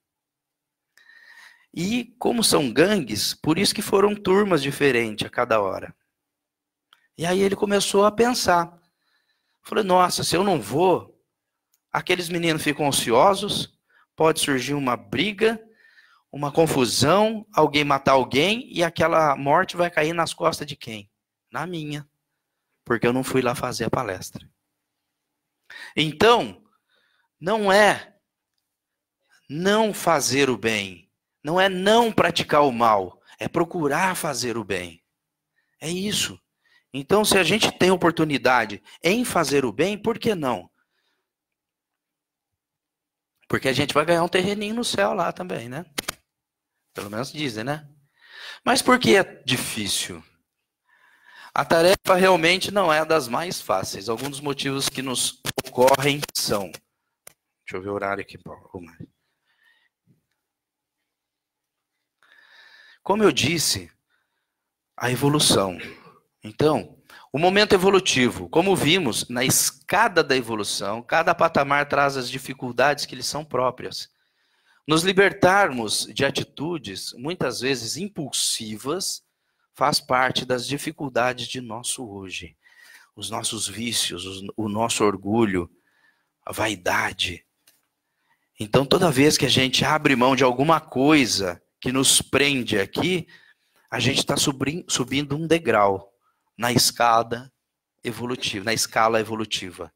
E como são gangues, por isso que foram turmas diferentes a cada hora. E aí ele começou a pensar. Falei, nossa, se eu não vou, aqueles meninos ficam ociosos, pode surgir uma briga, uma confusão, alguém matar alguém, e aquela morte vai cair nas costas de quem? Na minha, porque eu não fui lá fazer a palestra. Então, não é não fazer o bem, não é não praticar o mal, é procurar fazer o bem. É isso. Então, se a gente tem oportunidade em fazer o bem, por que não? Porque a gente vai ganhar um terreninho no céu lá também, né? Pelo menos dizem, né? Mas por que é difícil? A tarefa realmente não é das mais fáceis. Alguns dos motivos que nos ocorrem são... Deixa eu ver o horário aqui. Como eu disse, a evolução. Então, o momento evolutivo, como vimos, na escada da evolução, cada patamar traz as dificuldades que lhe são próprias. Nos libertarmos de atitudes, muitas vezes impulsivas, faz parte das dificuldades de nosso hoje. Os nossos vícios, o nosso orgulho, a vaidade. Então, toda vez que a gente abre mão de alguma coisa que nos prende aqui, a gente está subindo um degrau na escada evolutiva, na escala evolutiva.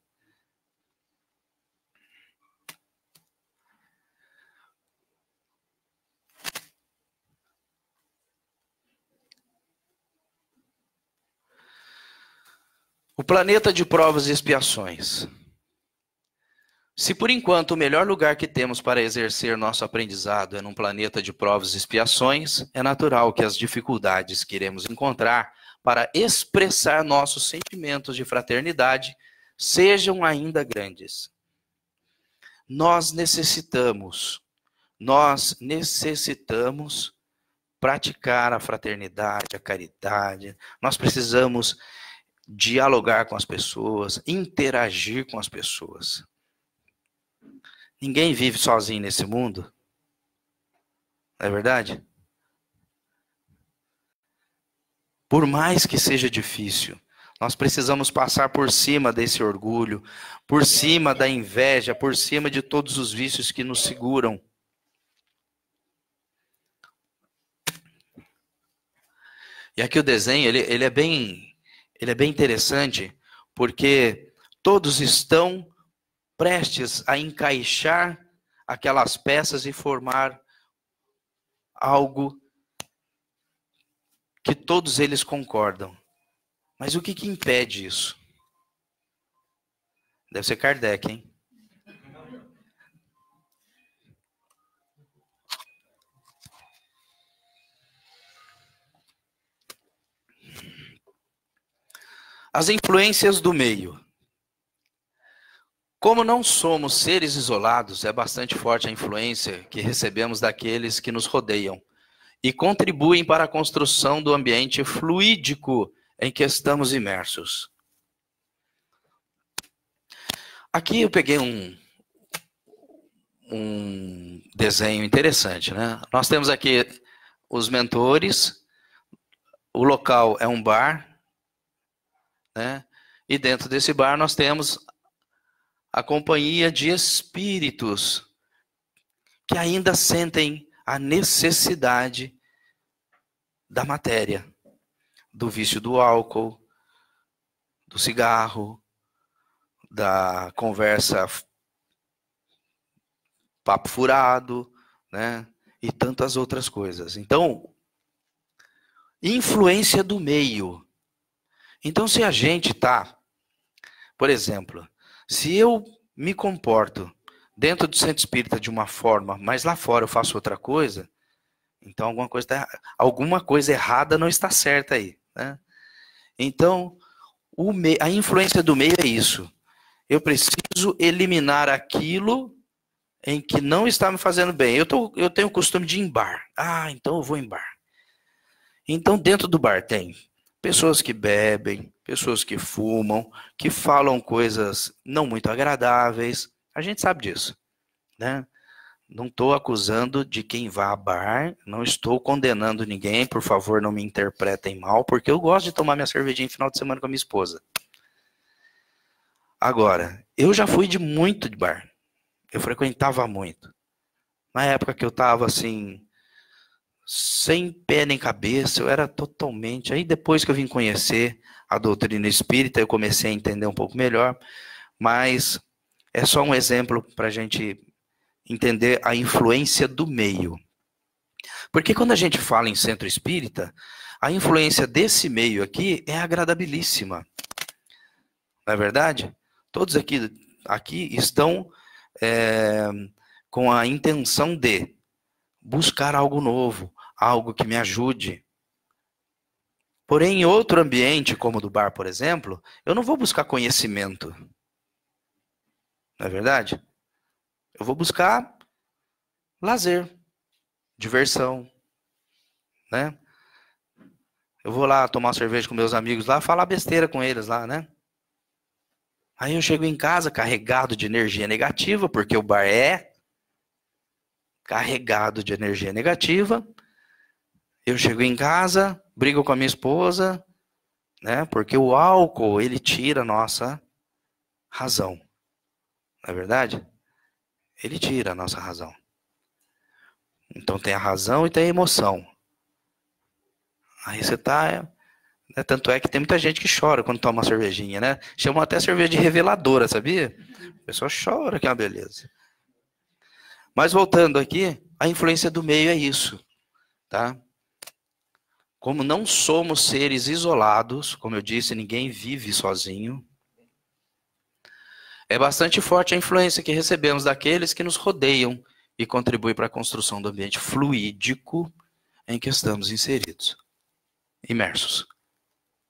O planeta de provas e expiações. Se por enquanto o melhor lugar que temos para exercer nosso aprendizado é num planeta de provas e expiações, é natural que as dificuldades que iremos encontrar para expressar nossos sentimentos de fraternidade, sejam ainda grandes. Nós necessitamos, nós necessitamos praticar a fraternidade, a caridade. Nós precisamos dialogar com as pessoas, interagir com as pessoas. Ninguém vive sozinho nesse mundo. Não é verdade? Por mais que seja difícil, nós precisamos passar por cima desse orgulho, por cima da inveja, por cima de todos os vícios que nos seguram. E aqui o desenho, ele, ele, é bem, ele é bem interessante, porque todos estão prestes a encaixar aquelas peças e formar algo que todos eles concordam. Mas o que, que impede isso? Deve ser Kardec, hein? As influências do meio. Como não somos seres isolados, é bastante forte a influência que recebemos daqueles que nos rodeiam e contribuem para a construção do ambiente fluídico em que estamos imersos. Aqui eu peguei um, um desenho interessante, né? Nós temos aqui os mentores, o local é um bar, né? E dentro desse bar nós temos a companhia de espíritos que ainda sentem a necessidade da matéria, do vício do álcool, do cigarro, da conversa papo furado, né? E tantas outras coisas. Então, influência do meio. Então, se a gente está, por exemplo, se eu me comporto dentro do centro espírita de uma forma, mas lá fora eu faço outra coisa, então alguma coisa, tá, alguma coisa errada não está certa aí, né? Então, o me, a influência do meio é isso. Eu preciso eliminar aquilo em que não está me fazendo bem. Eu, tô, eu tenho o costume de ir em bar. Ah, então eu vou em bar. Então, dentro do bar tem pessoas que bebem, pessoas que fumam, que falam coisas não muito agradáveis. A gente sabe disso, né? Não estou acusando de quem vá a bar, não estou condenando ninguém, por favor, não me interpretem mal, porque eu gosto de tomar minha cervejinha no final de semana com a minha esposa. Agora, eu já fui de muito de bar. Eu frequentava muito. Na época que eu estava assim, sem pé nem cabeça, eu era totalmente... Aí depois que eu vim conhecer a doutrina espírita, eu comecei a entender um pouco melhor, mas é só um exemplo para a gente entender a influência do meio. Porque quando a gente fala em centro espírita, a influência desse meio aqui é agradabilíssima. Não é verdade? Todos aqui, aqui estão é, com a intenção de buscar algo novo, algo que me ajude. Porém, em outro ambiente, como o do bar, por exemplo, eu não vou buscar conhecimento. Não é verdade? Eu vou buscar lazer, diversão, né? Eu vou lá tomar cerveja com meus amigos lá, falar besteira com eles lá, né? Aí eu chego em casa carregado de energia negativa, porque o bar é carregado de energia negativa. Eu chego em casa, brigo com a minha esposa, né? Porque o álcool, ele tira a nossa razão. Não é verdade? Ele tira a nossa razão. Então tem a razão e tem a emoção. Aí você tá... Né, tanto é que tem muita gente que chora quando toma uma cervejinha, né? Chamam até cerveja de reveladora, sabia? A pessoa chora, que é uma beleza. Mas voltando aqui, a influência do meio é isso, tá? Como não somos seres isolados, como eu disse, ninguém vive sozinho. É bastante forte a influência que recebemos daqueles que nos rodeiam e contribuem para a construção do ambiente fluídico em que estamos inseridos, imersos.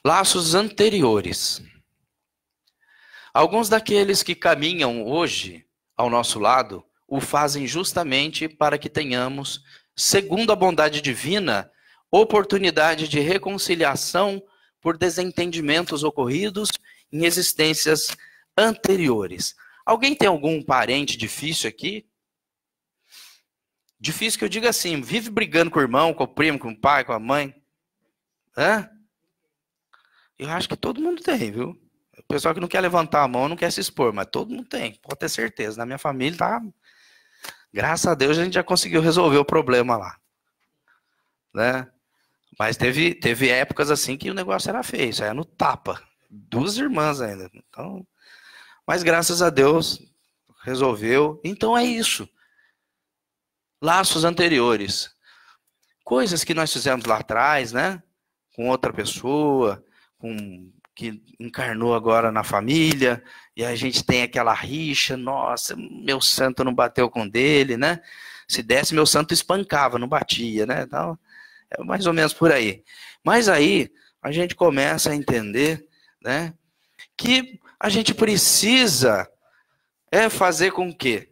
Laços anteriores. Alguns daqueles que caminham hoje ao nosso lado o fazem justamente para que tenhamos, segundo a bondade divina, oportunidade de reconciliação por desentendimentos ocorridos em existências anteriores. Alguém tem algum parente difícil aqui? Difícil que eu diga assim, vive brigando com o irmão, com o primo, com o pai, com a mãe. Hã? Eu acho que todo mundo tem, viu? O pessoal que não quer levantar a mão não quer se expor, mas todo mundo tem, pode ter certeza. Na minha família tá... Graças a Deus a gente já conseguiu resolver o problema lá. Né? Mas teve, teve épocas assim que o negócio era feio, isso era no tapa. Duas irmãs ainda. Então, mas graças a Deus resolveu. Então é isso. Laços anteriores. Coisas que nós fizemos lá atrás, né? Com outra pessoa, com... que encarnou agora na família, e a gente tem aquela rixa, nossa, meu santo não bateu com dele, né? Se desse, meu santo espancava, não batia, né? Então, é mais ou menos por aí. Mas aí, a gente começa a entender, né? Que a gente precisa é fazer com que,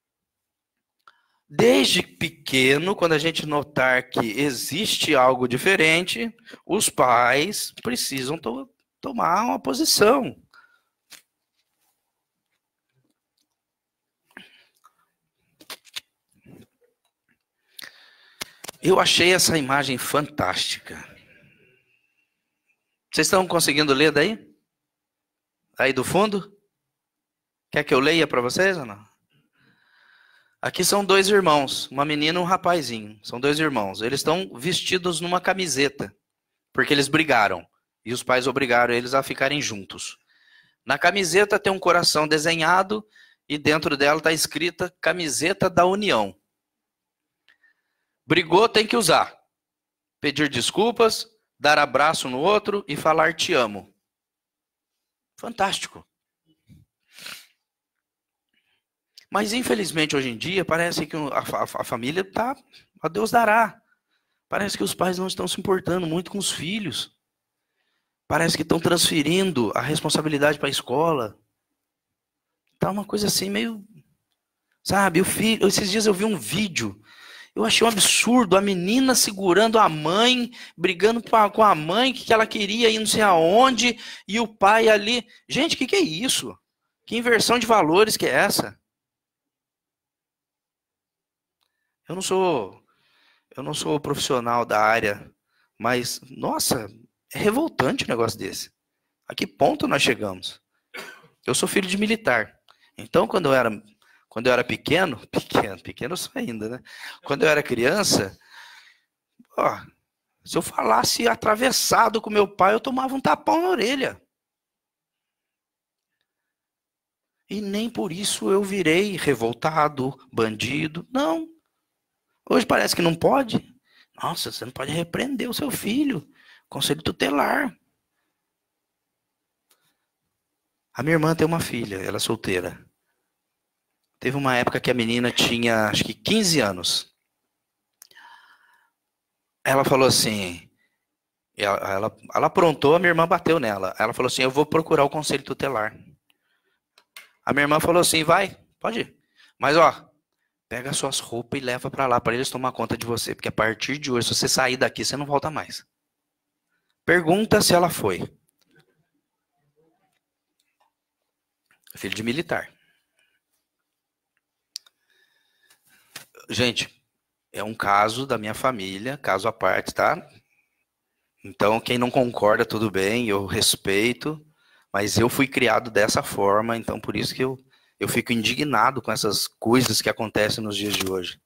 desde pequeno, quando a gente notar que existe algo diferente, os pais precisam to- tomar uma posição. Eu achei essa imagem fantástica. Vocês estão conseguindo ler daí? Aí do fundo? Quer que eu leia para vocês ou não? Aqui são dois irmãos, uma menina e um rapazinho. São dois irmãos. Eles estão vestidos numa camiseta, porque eles brigaram. E os pais obrigaram eles a ficarem juntos. Na camiseta tem um coração desenhado e dentro dela está escrita Camiseta da União. Brigou, tem que usar. Pedir desculpas, dar abraço no outro e falar te amo. Fantástico. Mas infelizmente hoje em dia parece que a, a, a família está, a Deus dará. Parece que os pais não estão se importando muito com os filhos. Parece que estão transferindo a responsabilidade para a escola. Tá uma coisa assim meio... Sabe, o filho... Esses dias eu vi um vídeo. Eu achei um absurdo. A menina segurando a mãe, brigando com a mãe, que ela queria ir não sei aonde, e o pai ali... Gente, o que, que é isso? Que inversão de valores que é essa? Eu não sou... Eu não sou profissional da área, mas, nossa... É revoltante um negócio desse. A que ponto nós chegamos? Eu sou filho de militar. Então, quando eu era, quando eu era pequeno, pequeno, pequeno eu sou ainda, né? Quando eu era criança, ó, se eu falasse atravessado com meu pai, eu tomava um tapão na orelha. E nem por isso eu virei revoltado, bandido. Não. Hoje parece que não pode. Nossa, você não pode repreender o seu filho. Conselho tutelar. A minha irmã tem uma filha, ela é solteira. Teve uma época que a menina tinha, acho que quinze anos. Ela falou assim, ela, ela, ela aprontou, a minha irmã bateu nela. Ela falou assim, eu vou procurar o conselho tutelar. A minha irmã falou assim, vai, pode ir. Mas ó, pega suas roupas e leva pra lá, para eles tomar conta de você. Porque a partir de hoje, se você sair daqui, você não volta mais. Pergunta se ela foi. Filho de militar. Gente, é um caso da minha família, caso à parte, tá? Então, quem não concorda, tudo bem, eu respeito, mas eu fui criado dessa forma, então por isso que eu, eu fico indignado com essas coisas que acontecem nos dias de hoje.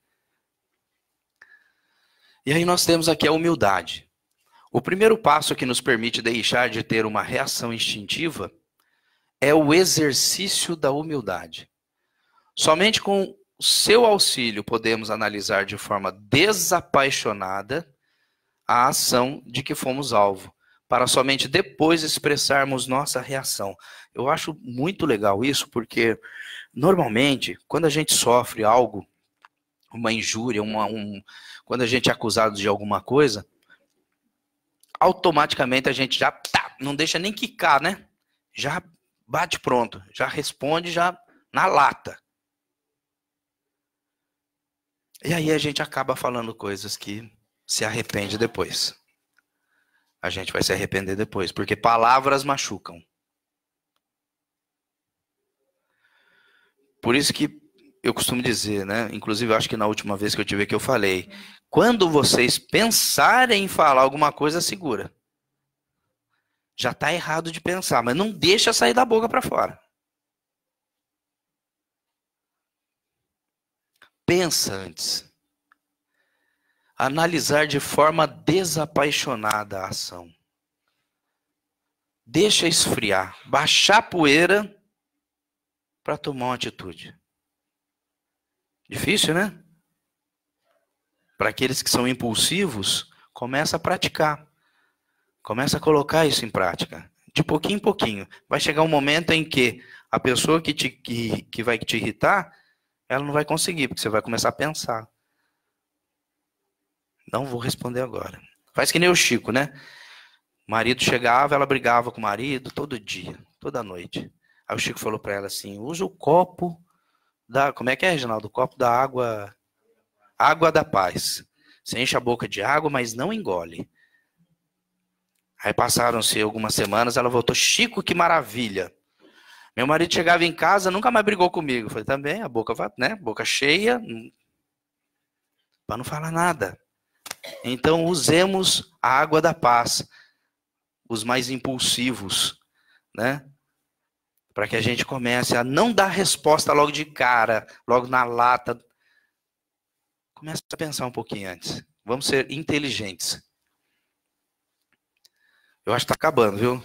E aí nós temos aqui a humildade. O primeiro passo que nos permite deixar de ter uma reação instintiva é o exercício da humildade. Somente com o seu auxílio podemos analisar de forma desapaixonada a ação de que fomos alvo, para somente depois expressarmos nossa reação. Eu acho muito legal isso, porque normalmente, quando a gente sofre algo, uma injúria, uma, um, quando a gente é acusado de alguma coisa, automaticamente a gente já tá, não deixa nem quicar, né? Já bate pronto, já responde já na lata. E aí a gente acaba falando coisas que se arrepende depois. A gente vai se arrepender depois, porque palavras machucam. Por isso que eu costumo dizer, né? Inclusive, eu acho que na última vez que eu tive aqui eu falei, quando vocês pensarem em falar alguma coisa, segura. Já está errado de pensar, mas não deixa sair da boca para fora. Pensa antes. Analisar de forma desapaixonada a ação. Deixa esfriar, baixar a poeira para tomar uma atitude. Difícil, né? Para aqueles que são impulsivos, começa a praticar. Começa a colocar isso em prática. De pouquinho em pouquinho. Vai chegar um momento em que a pessoa que, te, que, que vai te irritar, ela não vai conseguir, porque você vai começar a pensar. Não vou responder agora. Faz que nem o Chico, né? O marido chegava, ela brigava com o marido todo dia, toda noite. Aí o Chico falou para ela assim, usa o copo da... Como é que é, Reginaldo? O copo da água... Água da paz. Você enche a boca de água, mas não engole. Aí passaram-se algumas semanas, ela voltou, Chico, que maravilha. Meu marido chegava em casa, nunca mais brigou comigo. Eu falei, também, a boca, né? Boca cheia, para não falar nada. Então, usemos a água da paz, os mais impulsivos, né? Para que a gente comece a não dar resposta logo de cara, logo na lata. Comece a pensar um pouquinho antes. Vamos ser inteligentes. Eu acho que está acabando, viu?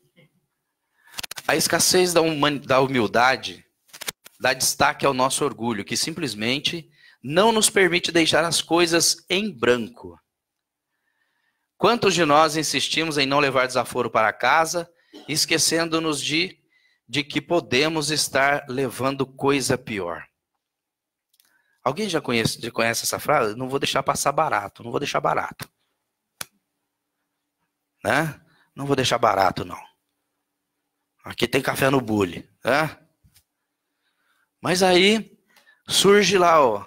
A escassez da, da humildade dá destaque ao nosso orgulho, que simplesmente não nos permite deixar as coisas em branco. Quantos de nós insistimos em não levar desaforo para casa, esquecendo-nos de, de que podemos estar levando coisa pior? Alguém já conhece, já conhece essa frase? Não vou deixar passar barato, não vou deixar barato. Né? Não vou deixar barato, não. Aqui tem café no bule. Né? Mas aí surge lá, ó,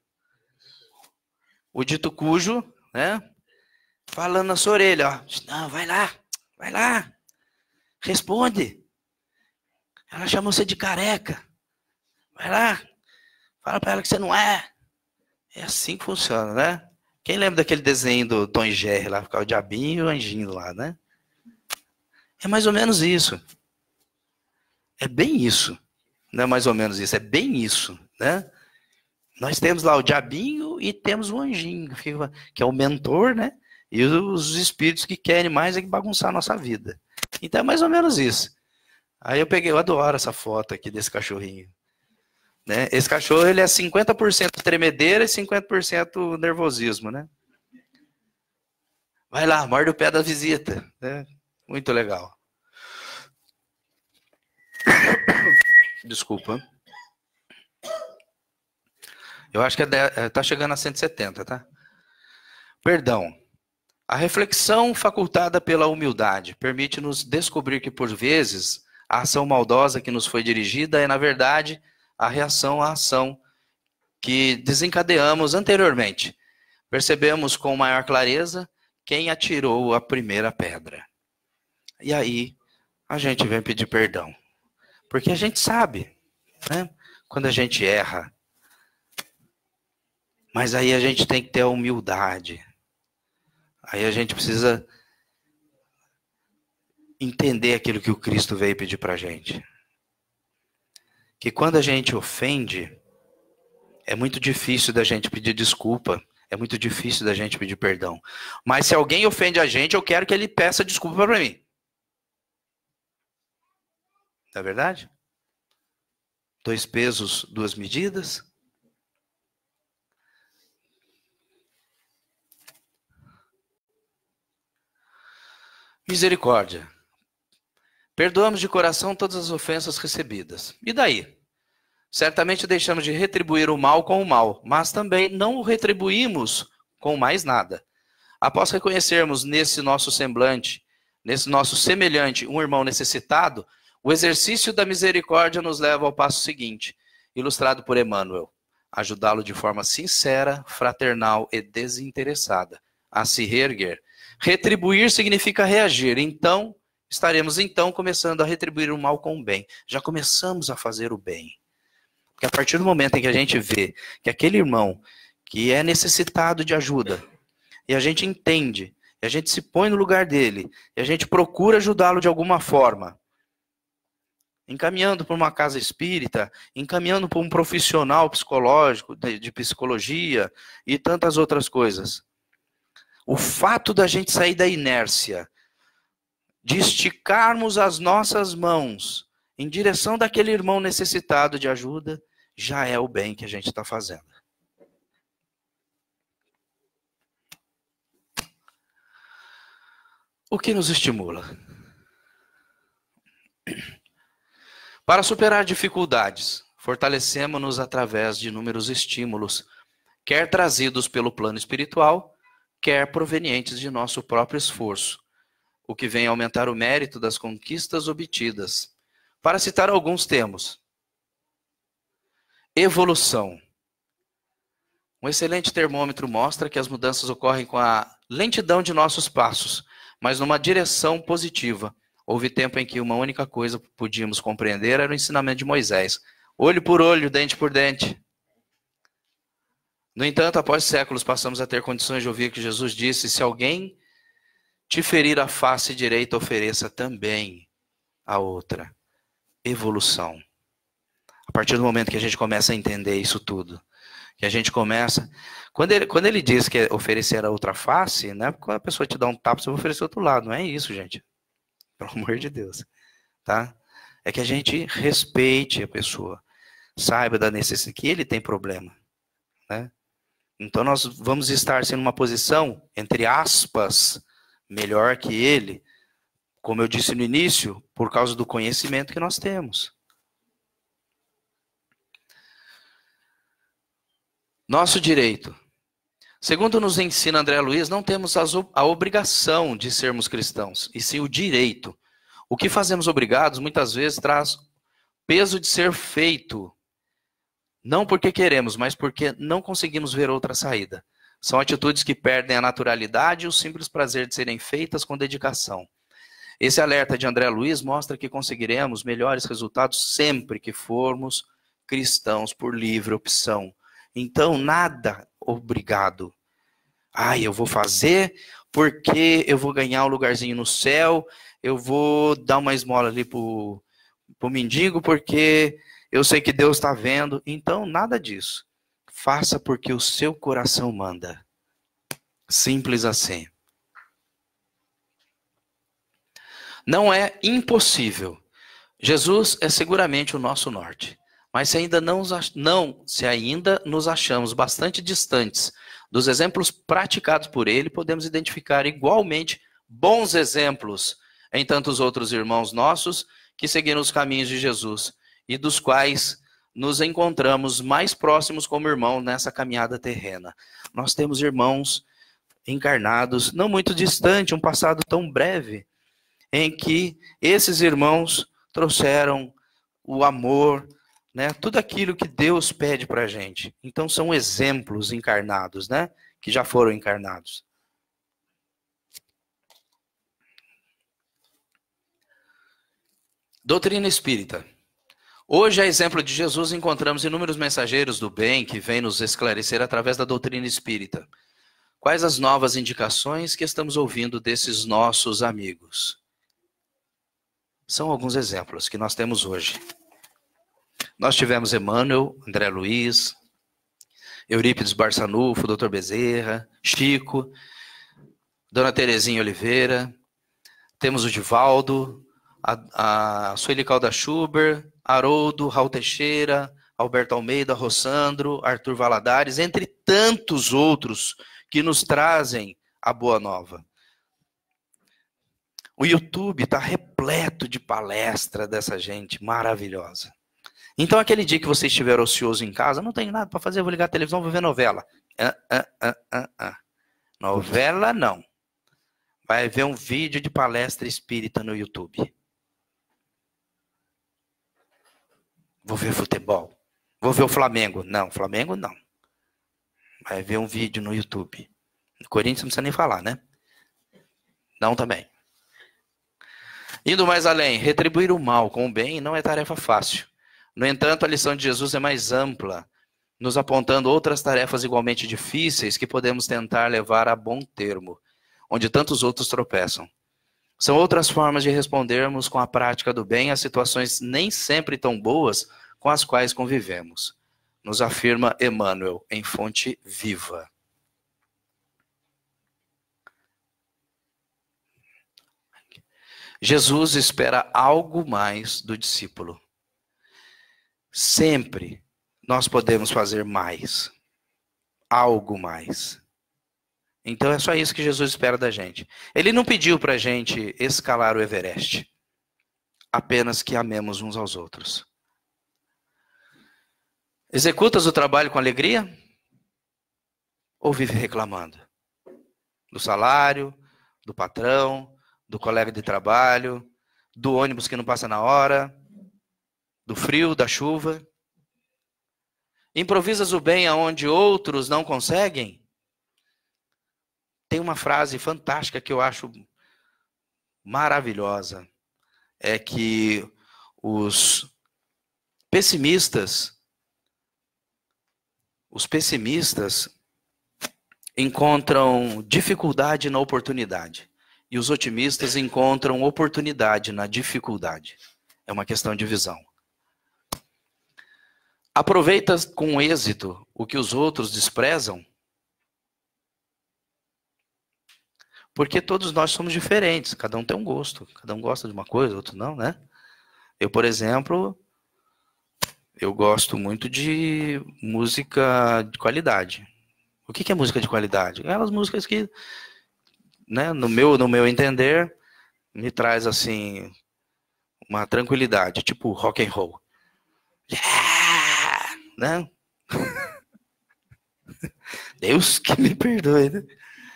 o dito cujo, né? Falando na sua orelha, ó. Não, vai lá, vai lá. Responde. Ela chamou você de careca. Vai lá. Fala pra ela que você não é. É assim que funciona, né? Quem lembra daquele desenho do Tom e Jerry lá? Ficava o diabinho e o anjinho lá, né? É mais ou menos isso. É bem isso. Não é mais ou menos isso, é bem isso, né? Nós temos lá o diabinho e temos o anjinho, que é o mentor, né? E os espíritos que querem mais é que bagunçar a nossa vida. Então é mais ou menos isso. Aí eu peguei, eu adoro essa foto aqui desse cachorrinho. Né? Esse cachorro, ele é cinquenta por cento tremedeira e cinquenta por cento nervosismo, né? Vai lá, morde o pé da visita. Né? Muito legal. Desculpa. Eu acho que está chegando a cento e setenta, tá? Perdão. A reflexão facultada pela humildade permite-nos descobrir que, por vezes, a ação maldosa que nos foi dirigida é, na verdade, a reação à ação que desencadeamos anteriormente. Percebemos com maior clareza quem atirou a primeira pedra. E aí, a gente vem pedir perdão. Porque a gente sabe, né? Quando a gente erra. Mas aí a gente tem que ter a humildade. Aí a gente precisa entender aquilo que o Cristo veio pedir pra gente. Que quando a gente ofende, é muito difícil da gente pedir desculpa, é muito difícil da gente pedir perdão. Mas se alguém ofende a gente, eu quero que ele peça desculpa para mim. Não é verdade? Dois pesos, duas medidas. Misericórdia. Perdoamos de coração todas as ofensas recebidas. E daí? Certamente deixamos de retribuir o mal com o mal, mas também não o retribuímos com mais nada. Após reconhecermos nesse nosso semblante nesse nosso semelhante, um irmão necessitado, o exercício da misericórdia nos leva ao passo seguinte, ilustrado por Emmanuel: ajudá-lo de forma sincera, fraternal e desinteressada a se reerguer. Retribuir significa reagir. Então, estaremos então começando a retribuir o mal com o bem. Já começamos a fazer o bem. Porque a partir do momento em que a gente vê que aquele irmão que é necessitado de ajuda, e a gente entende, e a gente se põe no lugar dele, e a gente procura ajudá-lo de alguma forma, encaminhando para uma casa espírita, encaminhando para um profissional psicológico, de, de psicologia e tantas outras coisas. O fato da gente sair da inércia, de esticarmos as nossas mãos em direção daquele irmão necessitado de ajuda, já é o bem que a gente está fazendo. O que nos estimula? Para superar dificuldades, fortalecemos-nos através de inúmeros estímulos, quer trazidos pelo plano espiritual, quer provenientes de nosso próprio esforço, o que vem aumentar o mérito das conquistas obtidas. Para citar alguns, temos evolução. Um excelente termômetro mostra que as mudanças ocorrem com a lentidão de nossos passos, mas numa direção positiva. Houve tempo em que uma única coisa podíamos compreender era o ensinamento de Moisés: olho por olho, dente por dente. No entanto, após séculos, passamos a ter condições de ouvir que Jesus disse: se alguém te ferir a face direita, ofereça também a outra. Evolução. A partir do momento que a gente começa a entender isso tudo, que a gente começa... Quando ele, quando ele diz que é oferecer a outra face, não é quando a pessoa te dá um tapa, você vai oferecer outro lado. Não é isso, gente. Pelo amor de Deus. Tá? É que a gente respeite a pessoa. Saiba da necessidade, que ele tem problema. Né? Então nós vamos estar sendo uma posição, entre aspas, melhor que ele, como eu disse no início, por causa do conhecimento que nós temos. Nosso direito. Segundo nos ensina André Luiz, não temos a obrigação de sermos cristãos, e sim o direito. O que fazemos obrigados muitas vezes traz peso de ser feito, não porque queremos, mas porque não conseguimos ver outra saída. São atitudes que perdem a naturalidade e o simples prazer de serem feitas com dedicação. Esse alerta de André Luiz mostra que conseguiremos melhores resultados sempre que formos cristãos por livre opção. Então, nada obrigado. Ai, eu vou fazer porque eu vou ganhar um lugarzinho no céu, eu vou dar uma esmola ali pro, pro mendigo porque eu sei que Deus está vendo. Então, nada disso. Faça porque o seu coração manda. Simples assim. Não é impossível. Jesus é seguramente o nosso norte. Mas se ainda não, não, se ainda nos achamos bastante distantes dos exemplos praticados por ele, podemos identificar igualmente bons exemplos em tantos outros irmãos nossos que seguiram os caminhos de Jesus e dos quais nos encontramos mais próximos como irmãos nessa caminhada terrena. Nós temos irmãos encarnados, não muito distante, um passado tão breve, em que esses irmãos trouxeram o amor, né? Tudo aquilo que Deus pede para a gente. Então são exemplos encarnados, né? Que já foram encarnados. Doutrina espírita. Hoje, a exemplo de Jesus, encontramos inúmeros mensageiros do bem que vêm nos esclarecer através da doutrina espírita. Quais as novas indicações que estamos ouvindo desses nossos amigos? São alguns exemplos que nós temos hoje. Nós tivemos Emmanuel, André Luiz, Eurípides Barçanufo, doutor Bezerra, Chico, Dona Terezinha Oliveira, temos o Divaldo, a, a Sueli Calda Schubert, Haroldo, Raul Teixeira, Alberto Almeida, Rossandro, Arthur Valadares, entre tantos outros que nos trazem a boa nova. O YouTube está repleto de palestra dessa gente maravilhosa. Então, aquele dia que você estiver ocioso em casa, não tenho nada para fazer, vou ligar a televisão, vou ver novela. Ah, ah, ah, ah, ah. Novela, não. vai ver um vídeo de palestra espírita no YouTube. Vou ver futebol. Vou ver o Flamengo. Não, Flamengo não. Vai ver um vídeo no YouTube. No Corinthians não precisa nem falar, né? Não também. Indo mais além, retribuir o mal com o bem não é tarefa fácil. No entanto, a lição de Jesus é mais ampla, nos apontando outras tarefas igualmente difíceis que podemos tentar levar a bom termo, onde tantos outros tropeçam. São outras formas de respondermos com a prática do bem às situações nem sempre tão boas com as quais convivemos, nos afirma Emmanuel em Fonte Viva. Jesus espera algo mais do discípulo. Sempre nós podemos fazer mais. Algo mais. Então é só isso que Jesus espera da gente. Ele não pediu para a gente escalar o Everest. Apenas que amemos uns aos outros. Executas o trabalho com alegria? Ou vive reclamando? Do salário, do patrão, do colega de trabalho, do ônibus que não passa na hora, do frio, da chuva. Improvisas o bem aonde outros não conseguem? Tem uma frase fantástica que eu acho maravilhosa. É que os pessimistas, os pessimistas encontram dificuldade na oportunidade. E os otimistas encontram oportunidade na dificuldade. É uma questão de visão. Aproveita com êxito o que os outros desprezam? Porque todos nós somos diferentes. Cada um tem um gosto. Cada um gosta de uma coisa, outro não, né? Eu, por exemplo, eu gosto muito de música de qualidade. O que é música de qualidade? Aquelas músicas que... Né, no meu, no meu entender, me traz assim uma tranquilidade, tipo rock and roll. Yeah! Né? Deus que me perdoe, né?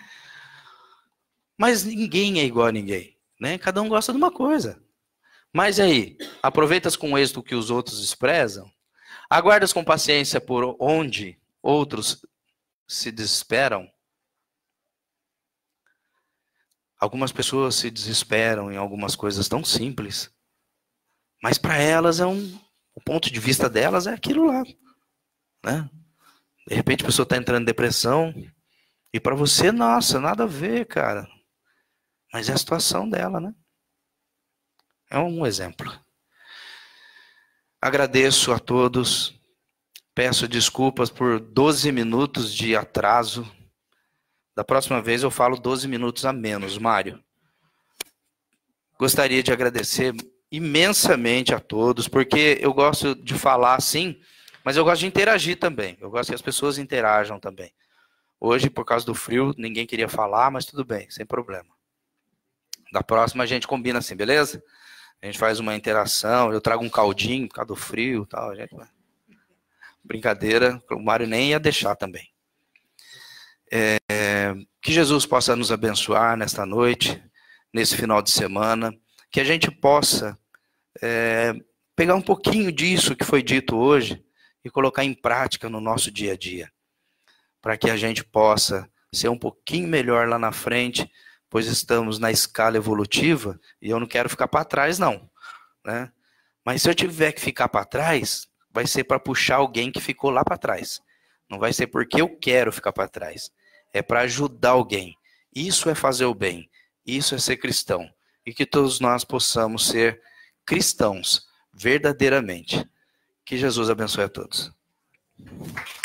Mas ninguém é igual a ninguém, né? Cada um gosta de uma coisa. Mas aí, aproveitas com êxito que os outros desprezam? Aguardas com paciência por onde outros se desesperam? Algumas pessoas se desesperam em algumas coisas tão simples, mas para elas é um, o ponto de vista delas é aquilo lá, né? De repente a pessoa está entrando em depressão e para você, nossa, nada a ver, cara. Mas é a situação dela, né? É um exemplo. Agradeço a todos, peço desculpas por doze minutos de atraso. Da próxima vez eu falo doze minutos a menos, Mário. Gostaria de agradecer imensamente a todos, porque eu gosto de falar assim, mas eu gosto de interagir também. Eu gosto que as pessoas interajam também. Hoje, por causa do frio, ninguém queria falar, mas tudo bem, sem problema. Da próxima a gente combina assim, beleza? A gente faz uma interação, eu trago um caldinho por causa do frio e tal. A gente... Brincadeira, o Mário nem ia deixar também. É, que Jesus possa nos abençoar nesta noite, nesse final de semana, que a gente possa é, pegar um pouquinho disso que foi dito hoje e colocar em prática no nosso dia a dia, para que a gente possa ser um pouquinho melhor lá na frente, pois estamos na escala evolutiva e eu não quero ficar para trás não, né? Mas se eu tiver que ficar para trás, vai ser para puxar alguém que ficou lá para trás. Não vai ser porque eu quero ficar para trás. É para ajudar alguém. Isso é fazer o bem. Isso é ser cristão. E que todos nós possamos ser cristãos verdadeiramente. Que Jesus abençoe a todos.